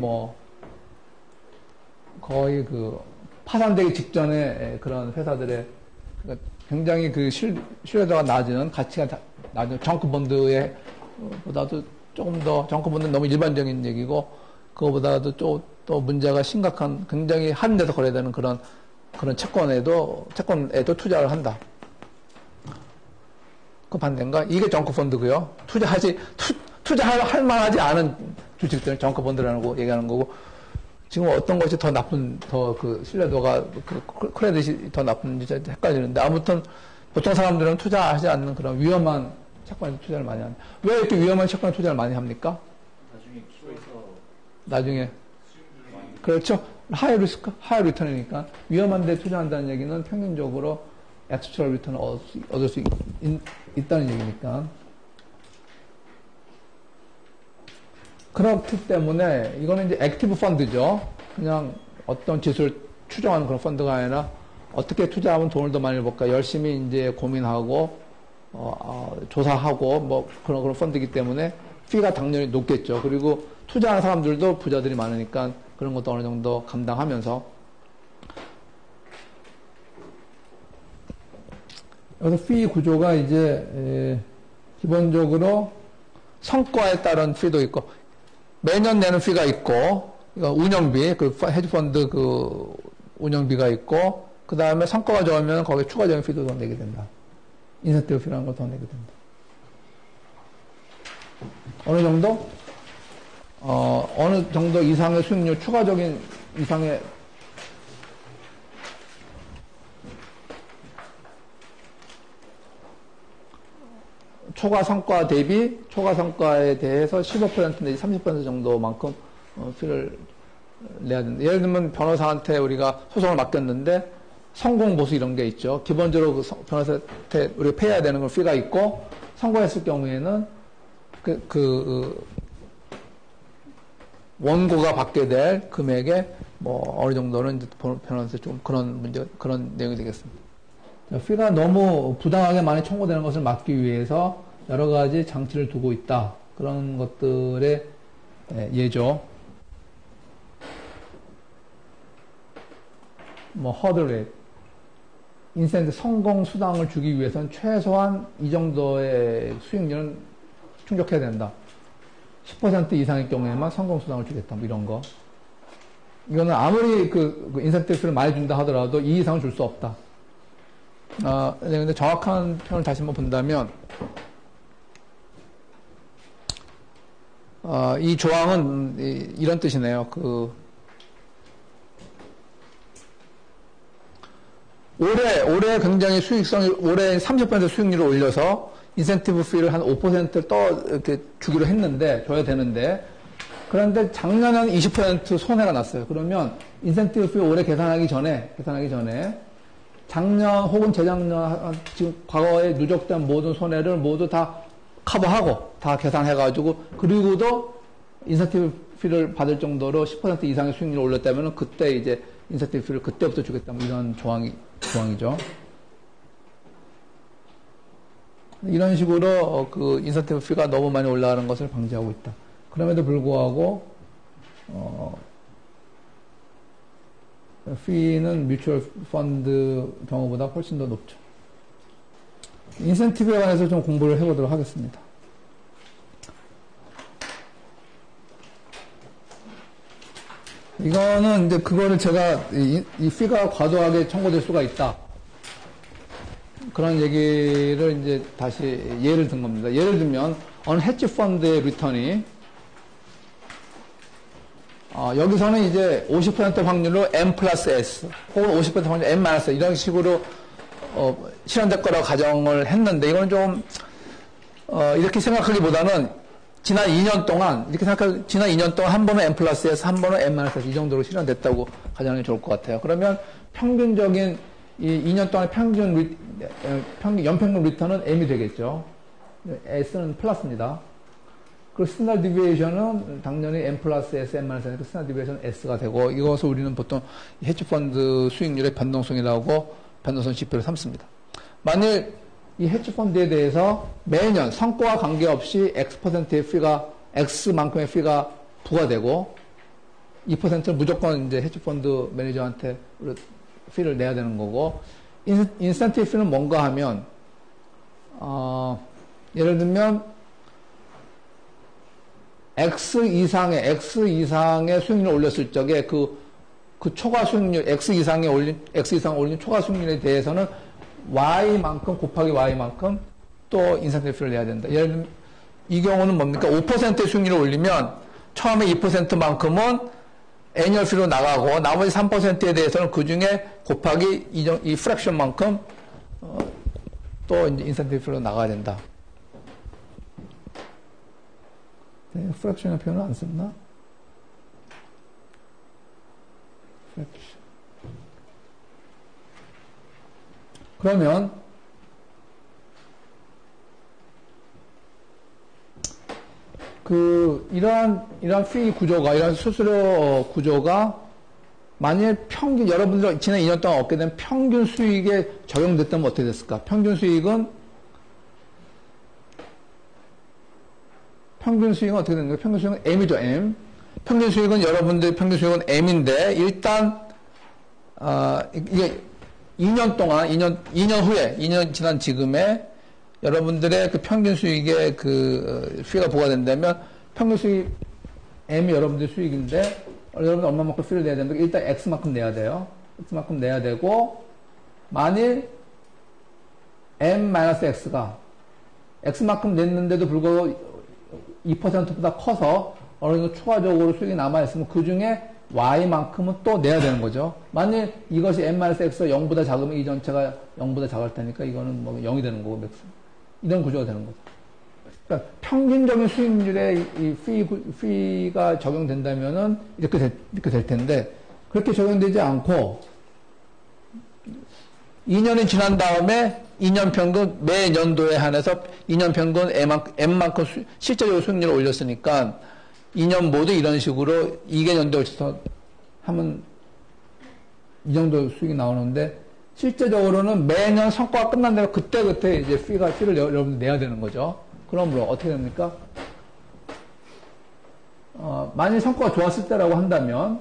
A: 거의 그 파산되기 직전에 그런 회사들의 그러니까 굉장히 그 신뢰도가 낮은 가치가 낮은 정크본드에 보다도 조금 더 정크본드는 너무 일반적인 얘기고 그거보다도 또 문제가 심각한 굉장히 한데서 거래되는 그런 채권에도 투자를 한다. 그 반대인가? 이게 정크펀드고요. 투자할 만하지 않은 주식들 정크펀드라는 거 얘기하는 거고. 지금 어떤 것이 더 그 신뢰도가, 크레딧이 더 나쁜지 헷갈리는데, 아무튼 보통 사람들은 투자하지 않는 그런 위험한 채권에 투자를 많이 합니다. 왜 이렇게 위험한 채권에 투자를 많이 합니까?
B: 나중에 키워서
A: 나중에. 그렇죠. 하이 리스크, 하이 리턴이니까 위험한 데 투자한다는 얘기는 평균적으로 액수처럼 리턴을 얻을 수 있다는 얘기니까. 그렇기 때문에 이거는 이제 액티브 펀드죠. 그냥 어떤 지수를 추정하는 그런 펀드가 아니라 어떻게 투자하면 돈을 더 많이 벌까 열심히 이제 고민하고 조사하고 뭐 그런 펀드이기 때문에 피가 당연히 높겠죠. 그리고 투자하는 사람들도 부자들이 많으니까 그런 것도 어느 정도 감당하면서 여기서 피 구조가 이제 기본적으로 성과에 따른 피도 있고 매년 내는 피가 있고 운영비, 그 헤지펀드 그 운영비가 있고 그 다음에 성과가 좋으면 거기에 추가적인 피도 더 내게 된다. 인센티브 피라는 걸 더 내게 된다. 어느 정도 이상의 수익률, 추가적인 이상의 초과 성과에 대해서 15% 내지 30% 정도만큼 피를 내야 된다. 예를 들면 변호사한테 우리가 소송을 맡겼는데 성공 보수 이런 게 있죠. 기본적으로 그 변호사한테 우리가 페이해야 되는 건 피가 있고 성공했을 경우에는 원고가 받게 될 금액에 뭐 어느 정도는 변호사한테 좀 그런 내용이 되겠습니다. 피가 너무 부당하게 많이 청구되는 것을 막기 위해서 여러 가지 장치를 두고 있다. 그런 것들의 예죠. 뭐 허들렛, 인센트 성공 수당을 주기 위해서는 최소한 이 정도의 수익률은 충족해야 된다. 10% 이상의 경우에만 성공 수당을 주겠다. 뭐 이런 거. 이거는 아무리 그 인센티브를 많이 준다 하더라도 이 이상은 줄 수 없다. 근데 정확한 표현을 다시 한번 본다면, 이 조항은 이런 뜻이네요. 올해 굉장히 올해 30% 수익률을 올려서 인센티브 피를 한 5%를 이렇게 주기로 했는데, 줘야 되는데, 그런데 작년에는 20% 손해가 났어요. 그러면 인센티브 피 올해 계산하기 전에, 작년 혹은 재작년, 지금 과거에 누적된 모든 손해를 모두 다 커버하고, 다 계산해가지고, 그리고도 인센티브 피를 받을 정도로 10% 이상의 수익률을 올렸다면 그때 이제 인센티브 피를 그때부터 주겠다. 뭐 이런 조항이죠. 이런 식으로 그 인센티브 피가 너무 많이 올라가는 것을 방지하고 있다. 그럼에도 불구하고 피는 뮤추얼 펀드 경우보다 훨씬 더 높죠. 인센티브에 관해서 좀 공부를 해보도록 하겠습니다. 이거는 이제 그거를 제가 이 피가 과도하게 청구될 수가 있다. 그런 얘기를 이제 다시 예를 든 겁니다. 예를 들면 어느 헤지 펀드의 리턴이 여기서는 이제 50% 확률로 M 플러스 S 혹은 50% 확률로 M 마이너스 이런 식으로 실현될 거라고 가정을 했는데 이건 좀 이렇게 생각하기보다는 지난 2년 동안 지난 2년 동안 한 번은 M 플러스 S, 한 번은 M 마이너스 S 이 정도로 실현됐다고 가정하는 게 좋을 것 같아요. 그러면 평균적인 이 2년 동안의 연평균 리턴은 M이 되겠죠. S는 플러스입니다. 그리고 스탠다드 디비에이션은 당연히 M 플러스 S, M 마이너스 S, 스탠다드 디비에이션은 S가 되고 이것을 우리는 보통 헤지펀드 수익률의 변동성이라고 변동성 지표를 삼습니다. 만일 이 헤지펀드에 대해서 매년 성과와 관계없이 X%의 피가, X만큼의 피가 부과되고 2%는 무조건 이제 헤지펀드 매니저한테 피를 내야 되는 거고, 인센티브 피는 뭔가 하면, 예를 들면, X 이상의 수익률을 올렸을 적에 그 초과 수익률, X 이상 올린 초과 수익률에 대해서는 Y만큼 곱하기 Y만큼 또 인센티브 피를 내야 된다. 예를 들면, 이 경우는 뭡니까? 5%의 수익률을 올리면 처음에 2%만큼은 애니얼 피로 나가고 나머지 3%에 대해서는 그 중에 곱하기 이 프랙션만큼 또 이제 인센티브 피로 나가야 된다. 네, 프랙션의 표현을 안 썼나? 프랙션. 그러면 이러한 피 구조가, 이러한 수수료 구조가 만일 여러분들 지난 2년 동안 얻게 된 평균 수익에 적용됐다면 어떻게 됐을까? 평균 수익은 어떻게 되는 거예요? 평균 수익은 M이죠, M. 평균 수익은 여러분들 평균 수익은 M인데, 일단, 이게 2년 동안, 2년 후에, 2년 지난 지금에 여러분들의 그 평균 수익에 피가 부과된다면 평균 수익 M이 여러분들 수익인데 여러분들 얼마만큼 피를 내야 되는데 일단 X만큼 내야 돼요. X만큼 내야 되고 만일 M-X가 X만큼 냈는데도 불구하고 2%보다 커서 어느 정도 추가적으로 수익이 남아있으면 그 중에 Y만큼은 또 내야 되는 거죠. 만일 이것이 M-X가 0보다 작으면 이 전체가 0보다 작을 테니까 이거는 뭐 0이 되는 거고 맥스. 이런 구조가 되는 거죠. 그러니까 평균적인 수익률에 이 피가 적용된다면은 이렇게 될 텐데, 그렇게 적용되지 않고, 2년이 지난 다음에 2년 평균, 매 년도에 한해서 2년 평균 M만큼 실제적으로 수익률을 올렸으니까, 2년 모두 이런 식으로 2개년도에 걸쳐서 하면 이 정도 수익이 나오는데, 실제적으로는 매년 성과가 끝난 다음에 그때 이제 피를 여러분들 내야 되는 거죠. 그러므로 어떻게 됩니까? 만일 성과가 좋았을 때라고 한다면은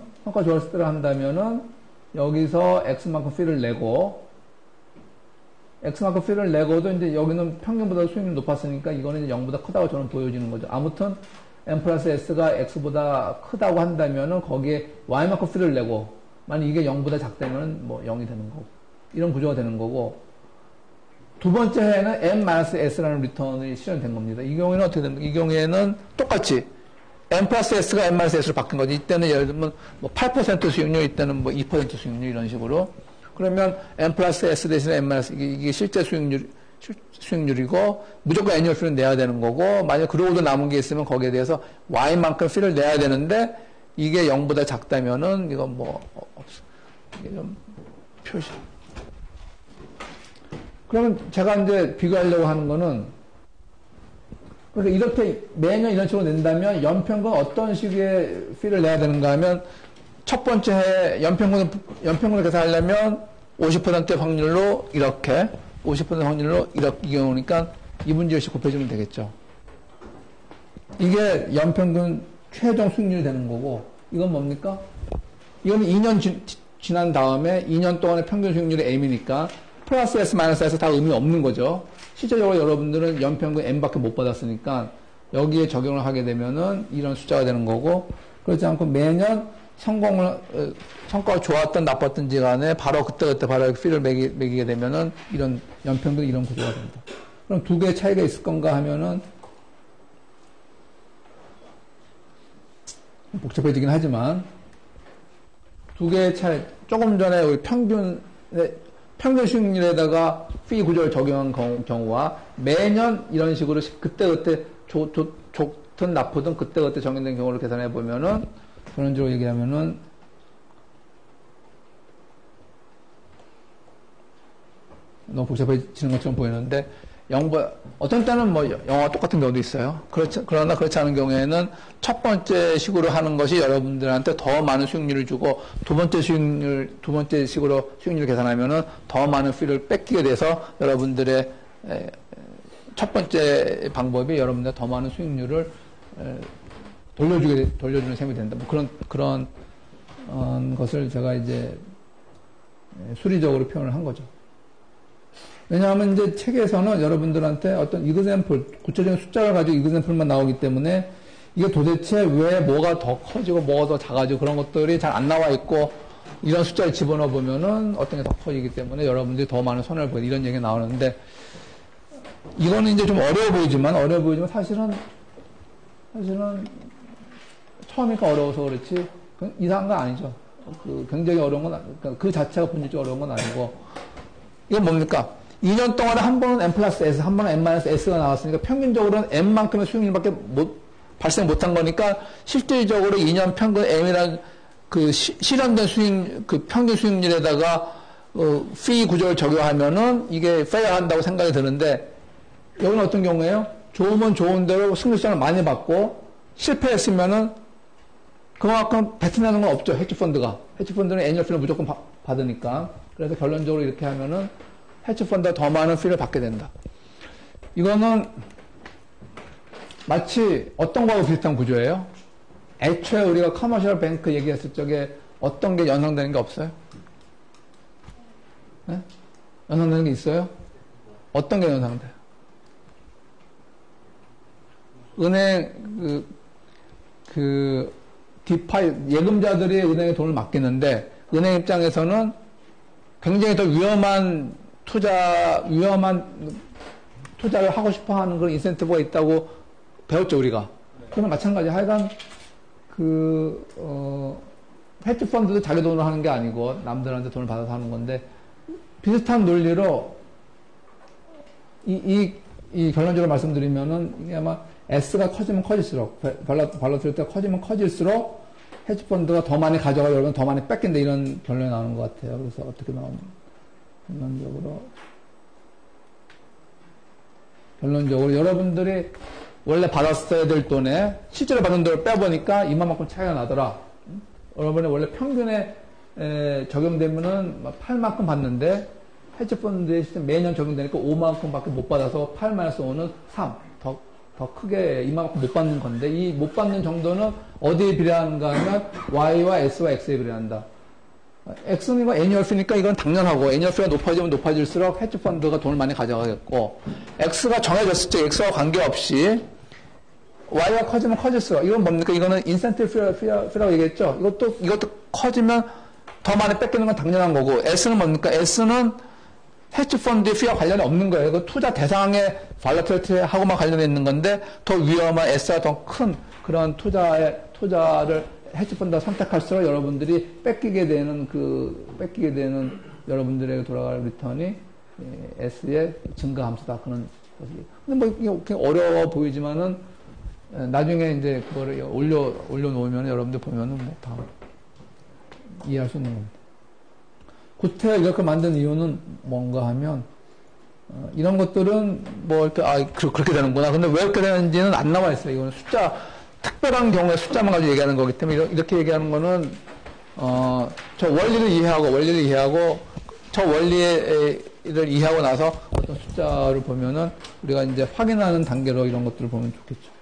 A: 여기서 X만큼 피를 내고, X만큼 피를 내고도 이제 여기는 평균보다 수익률이 높았으니까 이거는 이제 0보다 크다고 저는 보여지는 거죠. 아무튼 M 플러스 S가 X보다 크다고 한다면은 거기에 Y만큼 피를 내고, 만약 이게 0보다 작다면은 뭐 0이 되는 거고. 이런 구조가 되는 거고, 두 번째 해에는 M-S라는 리턴이 실현된 겁니다. 이 경우에는 어떻게 됩니까? 이 경우에는 똑같이 M 플러스 S가 M-S로 바뀐 거지. 이때는 예를 들면 뭐 8% 수익률, 이때는 뭐 2% 수익률 이런 식으로. 그러면 M 플러스 S 대신에 M-S, 이게 실제 수익률이고, 무조건 애니얼 피를 내야 되는 거고, 만약 그러고도 남은 게 있으면 거기에 대해서 Y만큼 피를 내야 되는데, 이게 0보다 작다면은, 이건 뭐, 없어. 이게 좀 표시. 그러면 제가 이제 비교하려고 하는 거는, 그러니까 이렇게 매년 이런 식으로 낸다면 연평균 어떤 식의 피를 내야 되는가 하면, 첫 번째 해 연평균을 계산하려면 50% 확률로 이렇게, 50% 확률로 이렇게, 이 경우니까 2분의 1씩 곱해주면 되겠죠. 이게 연평균 최종 수익률이 되는 거고, 이건 뭡니까? 이거는 2년 지난 다음에 2년 동안의 평균 수익률이 M이니까, 플러스 S, 마이너스 S 다 의미 없는 거죠. 실제적으로 여러분들은 연평균 M밖에 못 받았으니까 여기에 적용을 하게 되면은 이런 숫자가 되는 거고, 그렇지 않고 매년 성과가 좋았던 나빴던지 간에 바로 그때 바로 피를 매기게 되면은 이런 연평균 이런 구조가 됩니다. 그럼 두 개의 차이가 있을 건가 하면은 복잡해지긴 하지만 두 개의 차이, 조금 전에 우리 평균 수익률에다가 피 구조를 적용한 경우와 매년 이런 식으로 그때그때 좋든 나쁘든 그때그때 정해진 경우를 계산해 보면은 결론적으로 얘기하면은 너무 복잡해지는 것처럼 보이는데 어떤 때는 뭐 영어가 똑같은 경우도 있어요. 그러나 그렇지 않은 경우에는 첫 번째 식으로 하는 것이 여러분들한테 더 많은 수익률을 주고 두 번째 식으로 수익률을 계산하면은 더 많은 피를 뺏기게 돼서 여러분들의 첫 번째 방법이 여러분들 더 많은 수익률을 돌려주는 셈이 된다. 뭐 그런 것을 제가 이제 수리적으로 표현을 한 거죠. 왜냐하면 이제 책에서는 여러분들한테 어떤 이그샘플, 구체적인 숫자를 가지고 이그샘플만 나오기 때문에 이게 도대체 왜 뭐가 더 커지고 뭐가 더 작아지고 그런 것들이 잘 안 나와 있고 이런 숫자를 집어넣어 보면은 어떤 게 더 커지기 때문에 여러분들이 더 많은 손해를 보는 이런 얘기가 나오는데 이거는 이제 좀 어려워 보이지만 사실은 처음이니까 어려워서 그렇지 이상한 건 아니죠. 굉장히 어려운 건 그러니까 그 자체가 본질적으로 어려운 건 아니고 이건 뭡니까? 2년 동안에 한 번은 n 플러스 s, 한 번은 n 마이너스 s가 나왔으니까 평균적으로는 n만큼의 수익률밖에 발생 못한 거니까 실질적으로 2년 평균 m이라는 그 실현된 평균 수익률에다가 fee 구조를 적용하면은 이게 페어한다고 생각이 드는데 여기는 어떤 경우예요? 좋으면 좋은 대로 승률성을 많이 받고 실패했으면은 그만큼 베팅하는 건 없죠. 헤지펀드가. 헤지펀드는 애니얼 피를 무조건 받으니까. 그래서 결론적으로 이렇게 하면은 헤지펀드가 더 많은 피를 받게 된다. 이거는 마치 어떤 거하고 비슷한 구조예요? 애초에 우리가 커머셜 뱅크 얘기했을 적에 어떤 게 연상되는 게 없어요? 네? 연상되는 게 있어요? 어떤 게 연상돼요? 은행, 예금자들이 은행에 돈을 맡기는데, 은행 입장에서는 굉장히 더 위험한 투자를 하고 싶어 하는 그런 인센티브가 있다고 배웠죠, 우리가. 그러면 마찬가지. 하여간, 헤지펀드도 자기 돈으로 하는 게 아니고, 남들한테 돈을 받아서 하는 건데, 비슷한 논리로, 이 결론적으로 말씀드리면은, 이게 아마 S가 커지면 커질수록, 발라티리티가 커지면 커질수록, 헤지펀드가 더 많이 가져가고 여러분 더 많이 뺏긴다 이런 결론이 나오는 것 같아요. 그래서 어떻게 나오냐. 결론적으로 여러분들이 원래 받았어야 될 돈에 실제로 받은 돈을 빼보니까 이만큼 차이가 나더라. 여러분이 원래 평균에 적용되면은 8만큼 받는데 헤지펀드에 매년 적용되니까 5만큼밖에 못 받아서 8-5는 3. 더 크게 이만큼 못 받는 건데 이 못 받는 정도는 어디에 비례하는가 하면 Y와 S와 X에 비례한다. X는 애니얼피니까 이건 당연하고 애니얼피가 높아지면 높아질수록 헤지펀드가 돈을 많이 가져가겠고 X가 정해졌을 때 X와 관계없이 Y가 커지면 커질수록 이건 뭡니까? 이거는 인센티브 피라고 얘기했죠. 이것도 커지면 더 많이 뺏기는 건 당연한 거고 S는 뭡니까? S는 헤지펀드의 피와 관련이 없는 거예요. 그 투자 대상의 발라티리티하고만 관련이 있는 건데 더 위험한 S가 더 큰 그런 투자를 헤지펀드가 선택할수록 여러분들이 뺏기게 되는 여러분들에게 돌아갈 리턴이 S의 증가 함수다. 그런 것이. 근데 뭐 이게 어려워 보이지만은 나중에 이제 그거를 올려놓으면 여러분들 보면은 뭐 다 이해할 수 있는 겁니다. 구태가 이렇게 만든 이유는 뭔가 하면 이런 것들은 뭐 이렇게 그렇게 되는구나. 근데 왜 이렇게 되는지는 안 나와 있어요. 이거는 특별한 경우에 숫자만 가지고 얘기하는 거기 때문에 이렇게 얘기하는 거는 저 원리를 이해하고 저 원리를 이해하고 나서 어떤 숫자를 보면은 우리가 이제 확인하는 단계로 이런 것들을 보면 좋겠죠.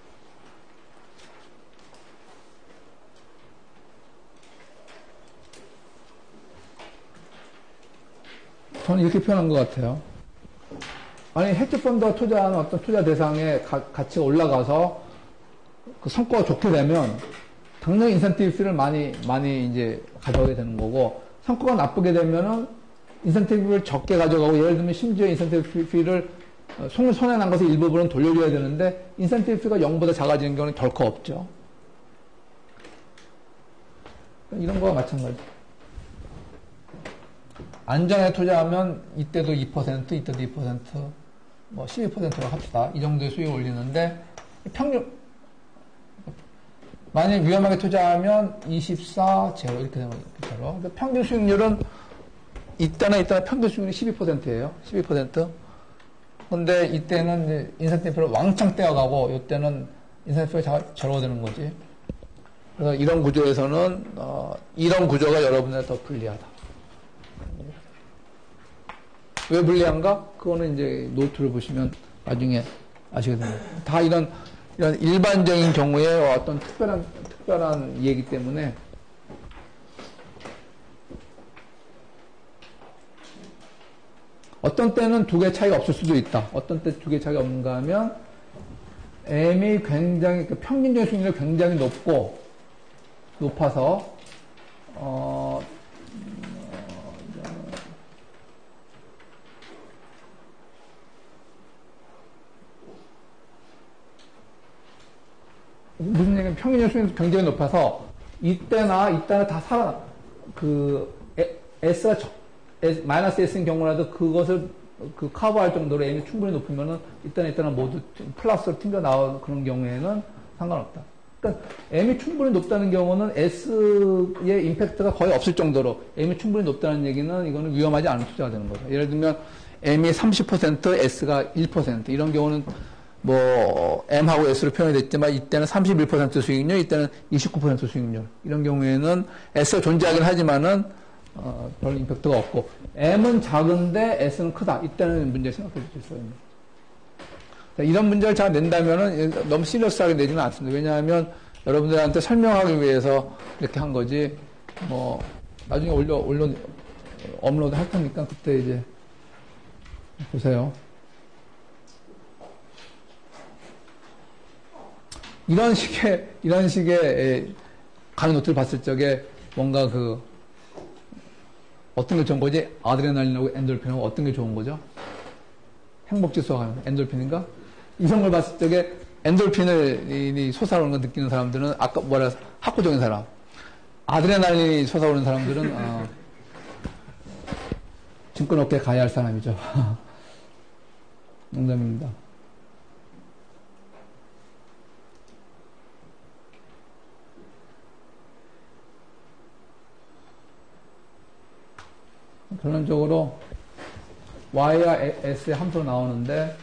A: 저는 이렇게 표현한 것 같아요. 아니, 헤지펀드가 투자하는 어떤 투자 대상의 가치가 올라가서 그 성과가 좋게 되면 당연히 인센티브 피를 많이 이제 가져가게 되는 거고 성과가 나쁘게 되면은 인센티브를 적게 가져가고 예를 들면 심지어 인센티브 피를 손해 난 것의 일부분은 돌려줘야 되는데 인센티브 피가 0보다 작아지는 경우는 결코 없죠. 이런 거와 마찬가지. 안전에 투자하면 이때도 2%, 이때도 2%, 뭐 12%로 합시다. 이 정도의 수익을 올리는데 평균 만약에 위험하게 투자하면 24, 제로 이렇게 되는 거죠. 평균 수익률은 이때나 평균 수익률이 12%예요. 12%. 근데 이때는 이제 인센티브를 왕창 떼어가고 이때는 인센티브가 제로되는 거지. 그래서 이런 구조에서는 이런 구조가 여러분한테 더 불리하다. 왜 불리한가? 그거는 이제 노트를 보시면 나중에 아시게 됩니다. 다 이런 일반적인 경우에 어떤 특별한 얘기 때문에 어떤 때는 두 개 차이가 없을 수도 있다. 어떤 때 두 개 차이가 없는가 하면 M이 굉장히 평균적인 수익률이 굉장히 높아서 무슨 얘기냐면 평균적 수익률이 굉장히 높아서 이때나 다 S가 마이너스 S인 경우라도 그것을 커버할 정도로 M이 충분히 높으면은 이때나 모두 플러스로 튕겨 나오는 그런 경우에는 상관없다. 그러니까 M이 충분히 높다는 경우는 S의 임팩트가 거의 없을 정도로 M이 충분히 높다는 얘기는 이거는 위험하지 않은 투자가 되는 거죠. 예를 들면 M이 30%, S가 1% 이런 경우는 뭐 M하고 S로 표현이 됐지만 이때는 31% 수익률, 이때는 29% 수익률 이런 경우에는 S가 존재하긴 하지만은 별 임팩트가 없고 M은 작은데 S는 크다. 이때는 문제 생각해 볼 수 있어요. 이런 문제를 잘 낸다면은 너무 시리어스하게 내지는 않습니다. 왜냐하면 여러분들한테 설명하기 위해서 이렇게 한 거지. 뭐 나중에 업로드 할 테니까 그때 이제 보세요. 이런 식의 강의 노트를 봤을 적에 뭔가 어떤 게 좋은 거지? 아드레날린하고 엔돌핀하고 어떤 게 좋은 거죠? 행복지수가 가면 엔돌핀인가? 이런 걸 봤을 적에 엔돌핀이 솟아오르는 걸 느끼는 사람들은 아까 학구적인 사람. 아드레날린이 솟아오르는 사람들은 증권업계에 가야 할 사람이죠. 농담입니다. 결론적으로 Y와 S의 함수로 나오는데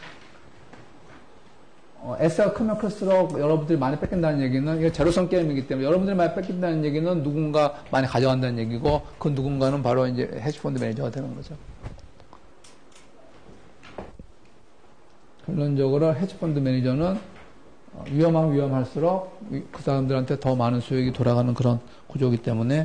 A: S가 크면 클수록 여러분들이 많이 뺏긴다는 얘기는 이게 제로섬 게임이기 때문에 여러분들이 많이 뺏긴다는 얘기는 누군가 많이 가져간다는 얘기고 그 누군가는 바로 이제 헤지펀드 매니저가 되는 거죠. 결론적으로 헤지펀드 매니저는 위험할수록 그 사람들한테 더 많은 수익이 돌아가는 그런 구조이기 때문에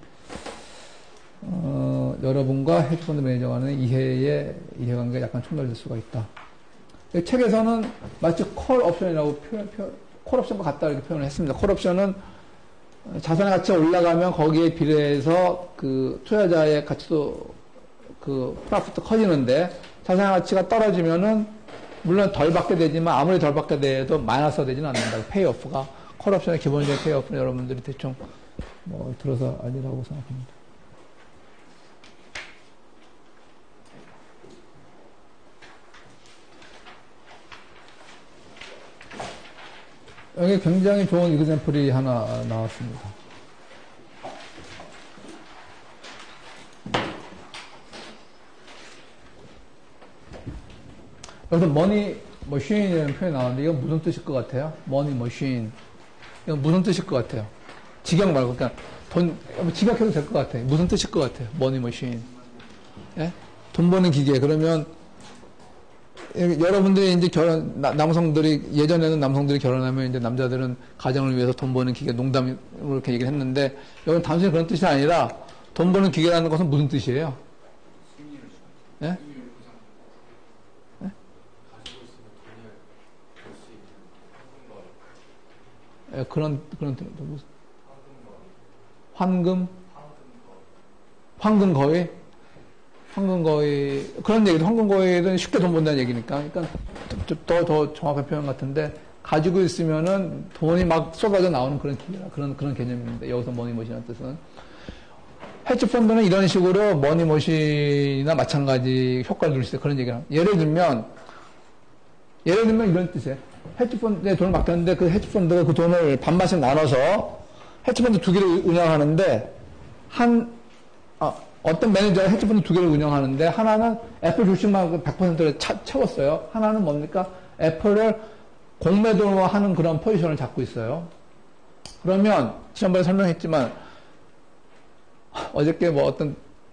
A: 여러분과 헤지펀드 매니저 간의 이해관계가 약간 충돌될 수가 있다. 책에서는 마치 콜 옵션이라고 콜 옵션과 같다 이렇게 표현을 했습니다. 콜 옵션은 자산의 가치가 올라가면 거기에 비례해서 그 투자자의 가치도 프로피트 커지는데 자산의 가치가 떨어지면은 물론 덜 받게 되지만 아무리 덜 받게 돼도 마이너스가 되지는 않는다. 페이오프가 콜 옵션의 기본적인 페이오프는 여러분들이 대충 들어서 알리라고 생각합니다. 여기 굉장히 좋은 이그샘플이 하나 나왔습니다. 여기서 머니 머신이라는 표현이 나왔는데 이건 무슨 뜻일 것 같아요? 머니 머신. 이건 무슨 뜻일 것 같아요? 직역 말고 그냥 직역해도 될 것 같아요. 무슨 뜻일 것 같아요? 머니 머신. 예? 돈 버는 기계. 그러면 여러분들이 이제 남성들이, 예전에는 남성들이 결혼하면 이제 남자들은 가정을 위해서 돈 버는 기계, 농담으로 이렇게 얘기를 했는데, 여기는 단순히 그런 뜻이 아니라, 돈 버는 기계라는 것은 무슨 뜻이에요? 예? 예? 예, 그런 무슨 황금 거위? 그런 얘기도, 황금 거위는 쉽게 돈 번다는 얘기니까. 그러니까, 더 정확한 표현 같은데, 가지고 있으면은 돈이 막 쏟아져 나오는 그런 기계라, 그런 개념입니다. 여기서 머니머신이라는 뜻은. 헤지펀드는 이런 식으로 머니머신이나 마찬가지 효과를 누릴 수 있다. 그런 얘기를 합니다. 예를 들면 이런 뜻이에요. 헤지펀드에 돈을 맡겼는데 그 헤지펀드가 그 돈을 반반씩 나눠서 헤지펀드 두 개를 운영하는데 어떤 매니저가 헤지펀드 두 개를 운영하는데 하나는 애플 주식만 100%를 채웠어요. 하나는 뭡니까? 애플을 공매도하는 그런 포지션을 잡고 있어요. 그러면 지난번에 설명했지만 어저께 뭐 어떤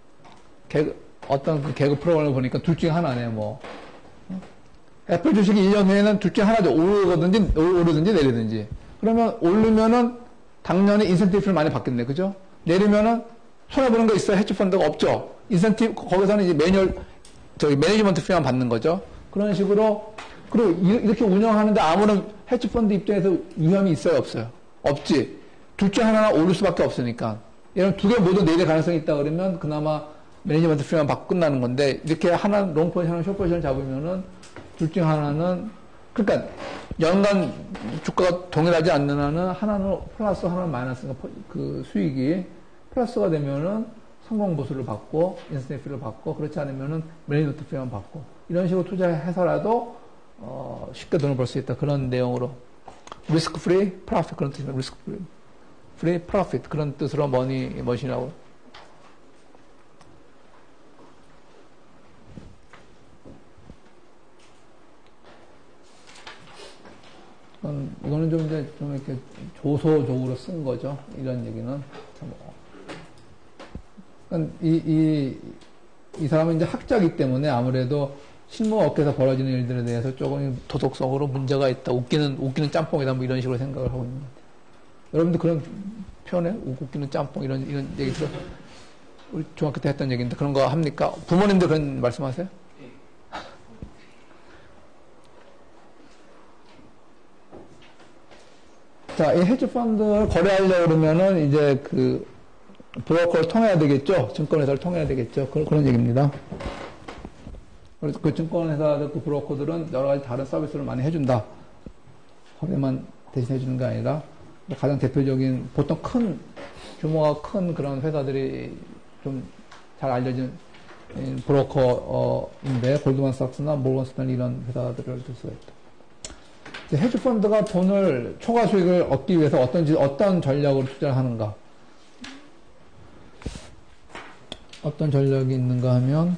A: 그 개그 프로그램을 보니까 둘 중에 하나네 뭐. 애플 주식이 1년 후에는 둘 중에 하나죠. 오르든지 내리든지. 그러면 오르면은 당연히 인센티브를 많이 받겠네. 그죠? 내리면은 손해보는 거 있어요? 헤지펀드가 없죠? 인센티브, 거기서는 이제 매니지먼트 피만 받는 거죠. 그런 식으로, 그리고 이렇게 운영하는데 아무런 헤지펀드 입장에서 위험이 있어요? 없어요? 없지. 둘 중에 하나는 오를 수밖에 없으니까. 예를 두 개 모두 내릴 가능성이 있다 그러면 그나마 매니지먼트 피만 받고 끝나는 건데, 이렇게 하나는 롱 포지션, 숏 포지션 잡으면은 둘 중에 하나는, 그러니까 연간 주가가 동일하지 않는 한은 하나는 플러스, 하나는 마이너스가 그 수익이 플러스가 되면은 성공 보수를 받고 인센티브를 받고 그렇지 않으면은 매니지먼트 피만 받고 이런 식으로 투자해서라도 쉽게 돈을 벌 수 있다. 그런 내용으로 리스크 프리 프로핏 그런 뜻입니다. 리스크 프리 프로핏 그런 뜻으로 머니머신이라고. 이거는 좀 이제 좀 이렇게 조소적으로 쓴 거죠. 이런 얘기는 참. 그러니까 이 사람은 이제 학자이기 때문에 아무래도 실무업계에서 벌어지는 일들에 대해서 조금 도덕성으로 문제가 있다. 웃기는 짬뽕이다. 뭐 이런 식으로 생각을 하고 있는 것 같아요. 여러분들 그런 표현해? 웃기는 짬뽕 이런 얘기 들어? 우리 중학교 때 했던 얘기인데 그런 거 합니까? 부모님들 그런 말씀하세요? 자, 이 헤지펀드를 거래하려고 그러면은 이제 그 브로커를 통해야 되겠죠? 증권회사를 통해야 되겠죠? 그런 얘기입니다. 그래서 그 증권회사들, 그 브로커들은 여러 가지 다른 서비스를 많이 해준다. 거래만 대신 해주는 게 아니라, 가장 대표적인, 보통 규모가 큰 그런 회사들이 좀 잘 알려진 브로커인데, 골드만삭스나 모건스탠리 이런 회사들을 들 수가 있다. 헤지펀드가 돈을, 초과 수익을 얻기 위해서 어떤 전략으로 투자를 하는가? 어떤 전략이 있는가 하면,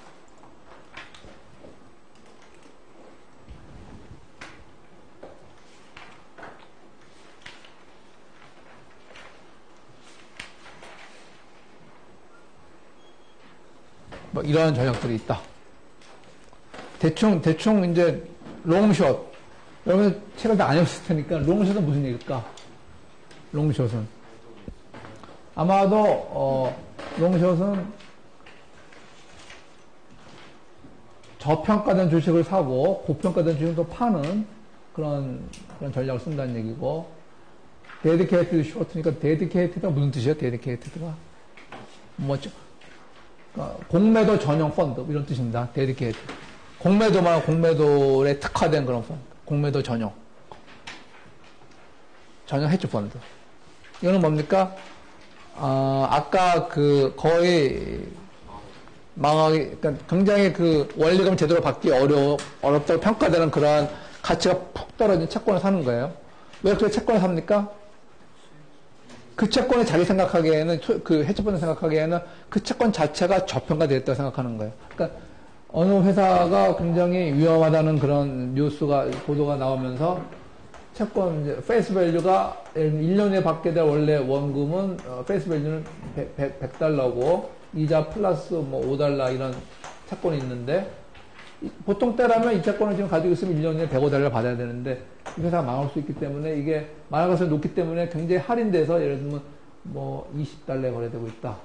A: 뭐 이러한 전략들이 있다. 대충 이제 롱숏. 여러분 책을 다 안 읽었을 테니까 롱숏은 무슨 얘기일까? 롱숏은 아마도 롱숏은 저평가된 주식을 사고 고평가된 주식을 파는 그런 전략을 쓴다는 얘기고, 데디케이티드 숏이니까 데디케이티드가 무슨 뜻이에요? 데디케이티드가 뭐죠? 그러니까 공매도 전용 펀드 이런 뜻입니다. 데디케이티드. 공매도에 특화된 그런 펀드. 공매도 전용 헤지 펀드. 이거는 뭡니까? 아까 거의 그러니까 굉장히 원리금 제대로 받기 어렵다고 평가되는 그러한 가치가 푹 떨어진 채권을 사는 거예요. 왜 그렇게 채권을 삽니까? 그 채권이 자기 생각하기에는, 그 헤지펀드 생각하기에는 그 채권 자체가 저평가되어 있다고 생각하는 거예요. 그러니까 어느 회사가 굉장히 위험하다는 그런 보도가 나오면서 채권, 이제, 페이스 밸류가 1년 후에 받게 될 원래 원금은, 페이스 밸류는 100달러고, 이자 플러스 뭐 5달러 이런 채권이 있는데, 보통 때라면 이 채권을 지금 가지고 있으면 1년 후에 105달러 받아야 되는데, 이 회사가 망할 수 있기 때문에, 이게 망할 가능성이 높기 때문에 굉장히 할인돼서, 예를 들면 뭐 20달러에 거래되고 있다.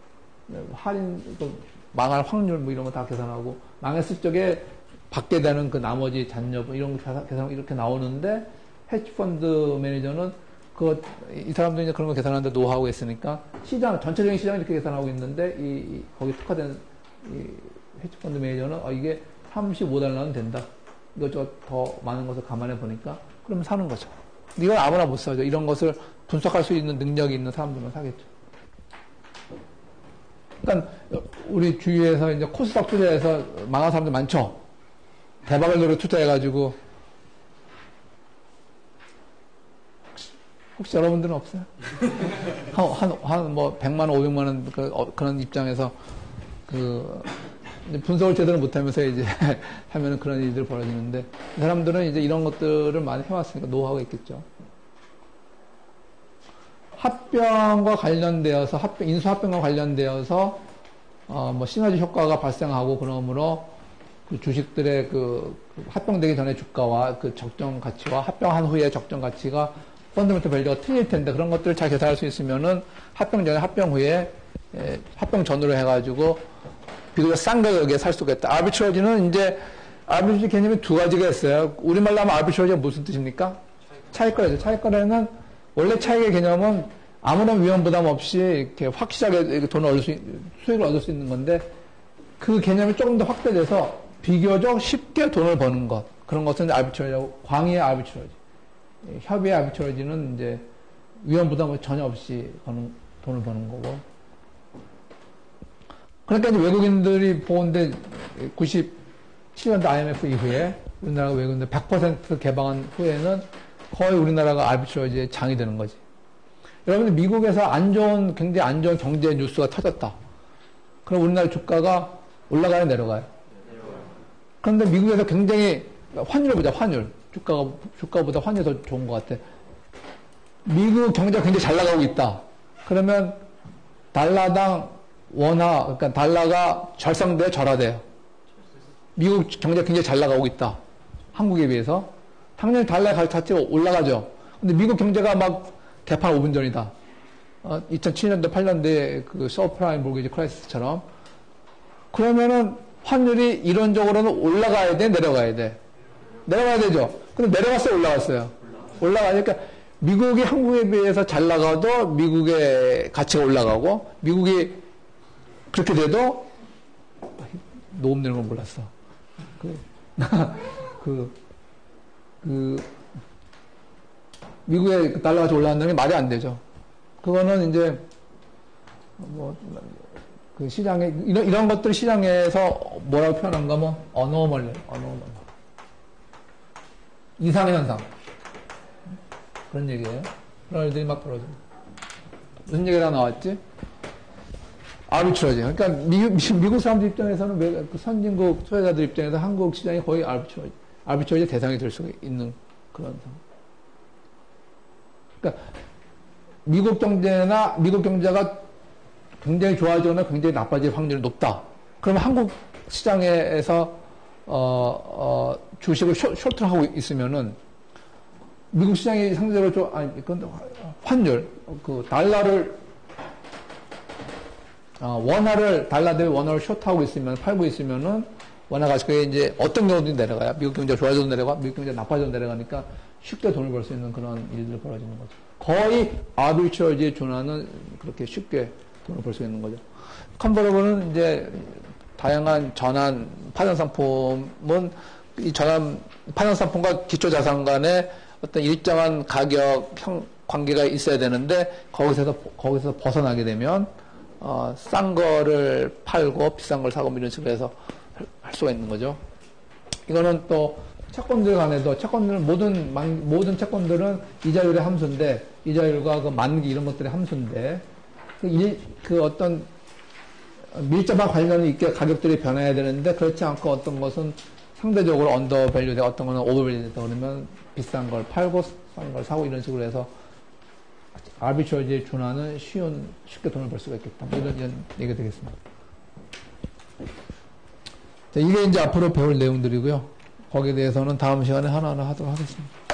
A: 망할 확률 뭐 이런 거 다 계산하고, 망했을 적에 받게 되는 그 나머지 잔여분 이런 거 계산하고 이렇게 나오는데, 헤지펀드 매니저는 이 사람들이 이제 그런 거 계산하는데 노하우가 있으니까 전체적인 시장을 이렇게 계산하고 있는데, 거기 특화된 헤지펀드 매니저는 이게 35달러는 된다. 이것저것 더 많은 것을 감안해 보니까, 그러면 사는 거죠. 이건 아무나 못 사죠. 이런 것을 분석할 수 있는 능력이 있는 사람들만 사겠죠. 그러니까 우리 주위에서 이제 코스닥 투자해서 망한 사람들 많죠. 대박을 노려 투자해가지고 혹시 여러분들은 없어요? 뭐 100만 원, 500만 원 그런 입장에서 분석을 제대로 못하면서 이제 하면은 그런 일들이 벌어지는데 이 사람들은 이제 이런 것들을 많이 해왔으니까 노하우가 있겠죠. 합병과 관련되어서 인수합병과 관련되어서 뭐 시너지 효과가 발생하고 그러므로 그 주식들의 그 합병되기 전에 주가와 그 적정 가치와 합병한 후에 적정 가치가 펀더멘털 밸류가 틀릴 텐데 그런 것들을 잘 계산할 수 있으면은 합병 전에 합병 후에 합병 전으로 해가지고 비교적 싼 가격에 살 수가 있다. 아비트러지는 이제 아비트러지 개념이 두 가지가 있어요. 우리말로 하면 아비트러지가 무슨 뜻입니까? 차익거래죠. 차익거래는 원래 차익의 개념은 아무런 위험 부담 없이 이렇게 확실하게 돈을 수익을 얻을 수 있는 건데 그 개념이 조금 더 확대돼서 비교적 쉽게 돈을 버는 것. 그런 것은 아비트러지라고, 광의의 아비트러지. 협의의 아비트러지는 이제 위험 부담을 전혀 없이 돈을 버는 거고. 그러니까 이제 외국인들이 보건대 97년도 IMF 이후에 우리나라가 외국인들 100% 개방한 후에는 거의 우리나라가 아비트러지의 장이 되는 거지. 여러분들 미국에서 굉장히 안 좋은 경제 뉴스가 터졌다. 그럼 우리나라 주가가 올라가요, 내려가요? 그런데 미국에서 굉장히 환율을 보자, 환율. 주가보다 환율이 더 좋은 것 같아. 미국 경제가 굉장히 잘 나가고 있다. 그러면 달러당 원화, 그러니까 달러가 절상돼요, 절하돼요? 미국 경제가 굉장히 잘 나가고 있다. 한국에 비해서. 당연히 달러의 가격 자체가 올라가죠. 근데 미국 경제가 막 개판 5분 전이다. 2007년도, 8년도에 그 서프라임 모기지 크라이시스처럼. 그러면은 환율이 이론적으로는 올라가야 돼, 내려가야 돼? 내려가야 되죠. 근데 내려갔어요, 올라갔어요? 올라가니까 미국이 한국에 비해서 잘 나가도 미국의 가치가 올라가고 미국이 그렇게 돼도 녹음되는 건 몰랐어. 미국의 달러가 올라간다는 게 말이 안 되죠. 그거는 이제 그 시장에 이런 것들 시장에서 뭐라고 표현한가 뭐 어노멀 이상의 현상 그런 얘기예요. 그런 일들이 막 벌어집니다. 무슨 얘기가 나왔지? 아비트러지. 그러니까 미국 사람들 입장에서는 그 선진국 소유자들 입장에서 한국 시장이 거의 아비트러지 대상이 될 수 있는 그런 상황. 그러니까 미국 경제가 굉장히 좋아지거나 굉장히 나빠질 확률이 높다. 그러면 한국 시장에서 주식을 쇼트를 하고 있으면은 미국 시장이 상대적으로 환율 그 달러를 원화를 달러 대 원화를 쇼트하고 있으면 팔고 있으면은 원화 가치가 이제 어떤 경우도 내려가요. 미국 경제가 좋아져도 내려가, 미국 경제가 나빠져도 내려가니까 쉽게 돈을 벌 수 있는 그런 일들이 벌어지는 거죠. 거의 아비트러지에 준하는 그렇게 쉽게 돈을 벌 수 있는 거죠. 컨버러블은 이제 다양한 전환 파생 상품은 이 전환 파생 상품과 기초 자산 간에 어떤 일정한 가격 관계가 있어야 되는데 거기서 벗어나게 되면 싼 거를 팔고 비싼 걸 사고 이런 식으로 해서 할 수가 있는 거죠. 이거는 또 채권들 간에도 모든 채권들은 이자율의 함수인데 이자율과 그 만기 이런 것들의 함수인데 그 어떤 밀접한 관련이 있게 가격들이 변해야 되는데 그렇지 않고 어떤 것은 상대적으로 언더밸류되고 어떤 거는 오버밸류되다 그러면 비싼 걸 팔고 싼 걸 사고 이런 식으로 해서 아비트러지에 준하는 쉽게 돈을 벌 수가 있겠다. 이런 얘기가 되겠습니다. 자, 이게 이제 앞으로 배울 내용들이고요. 거기에 대해서는 다음 시간에 하나하나 하도록 하겠습니다.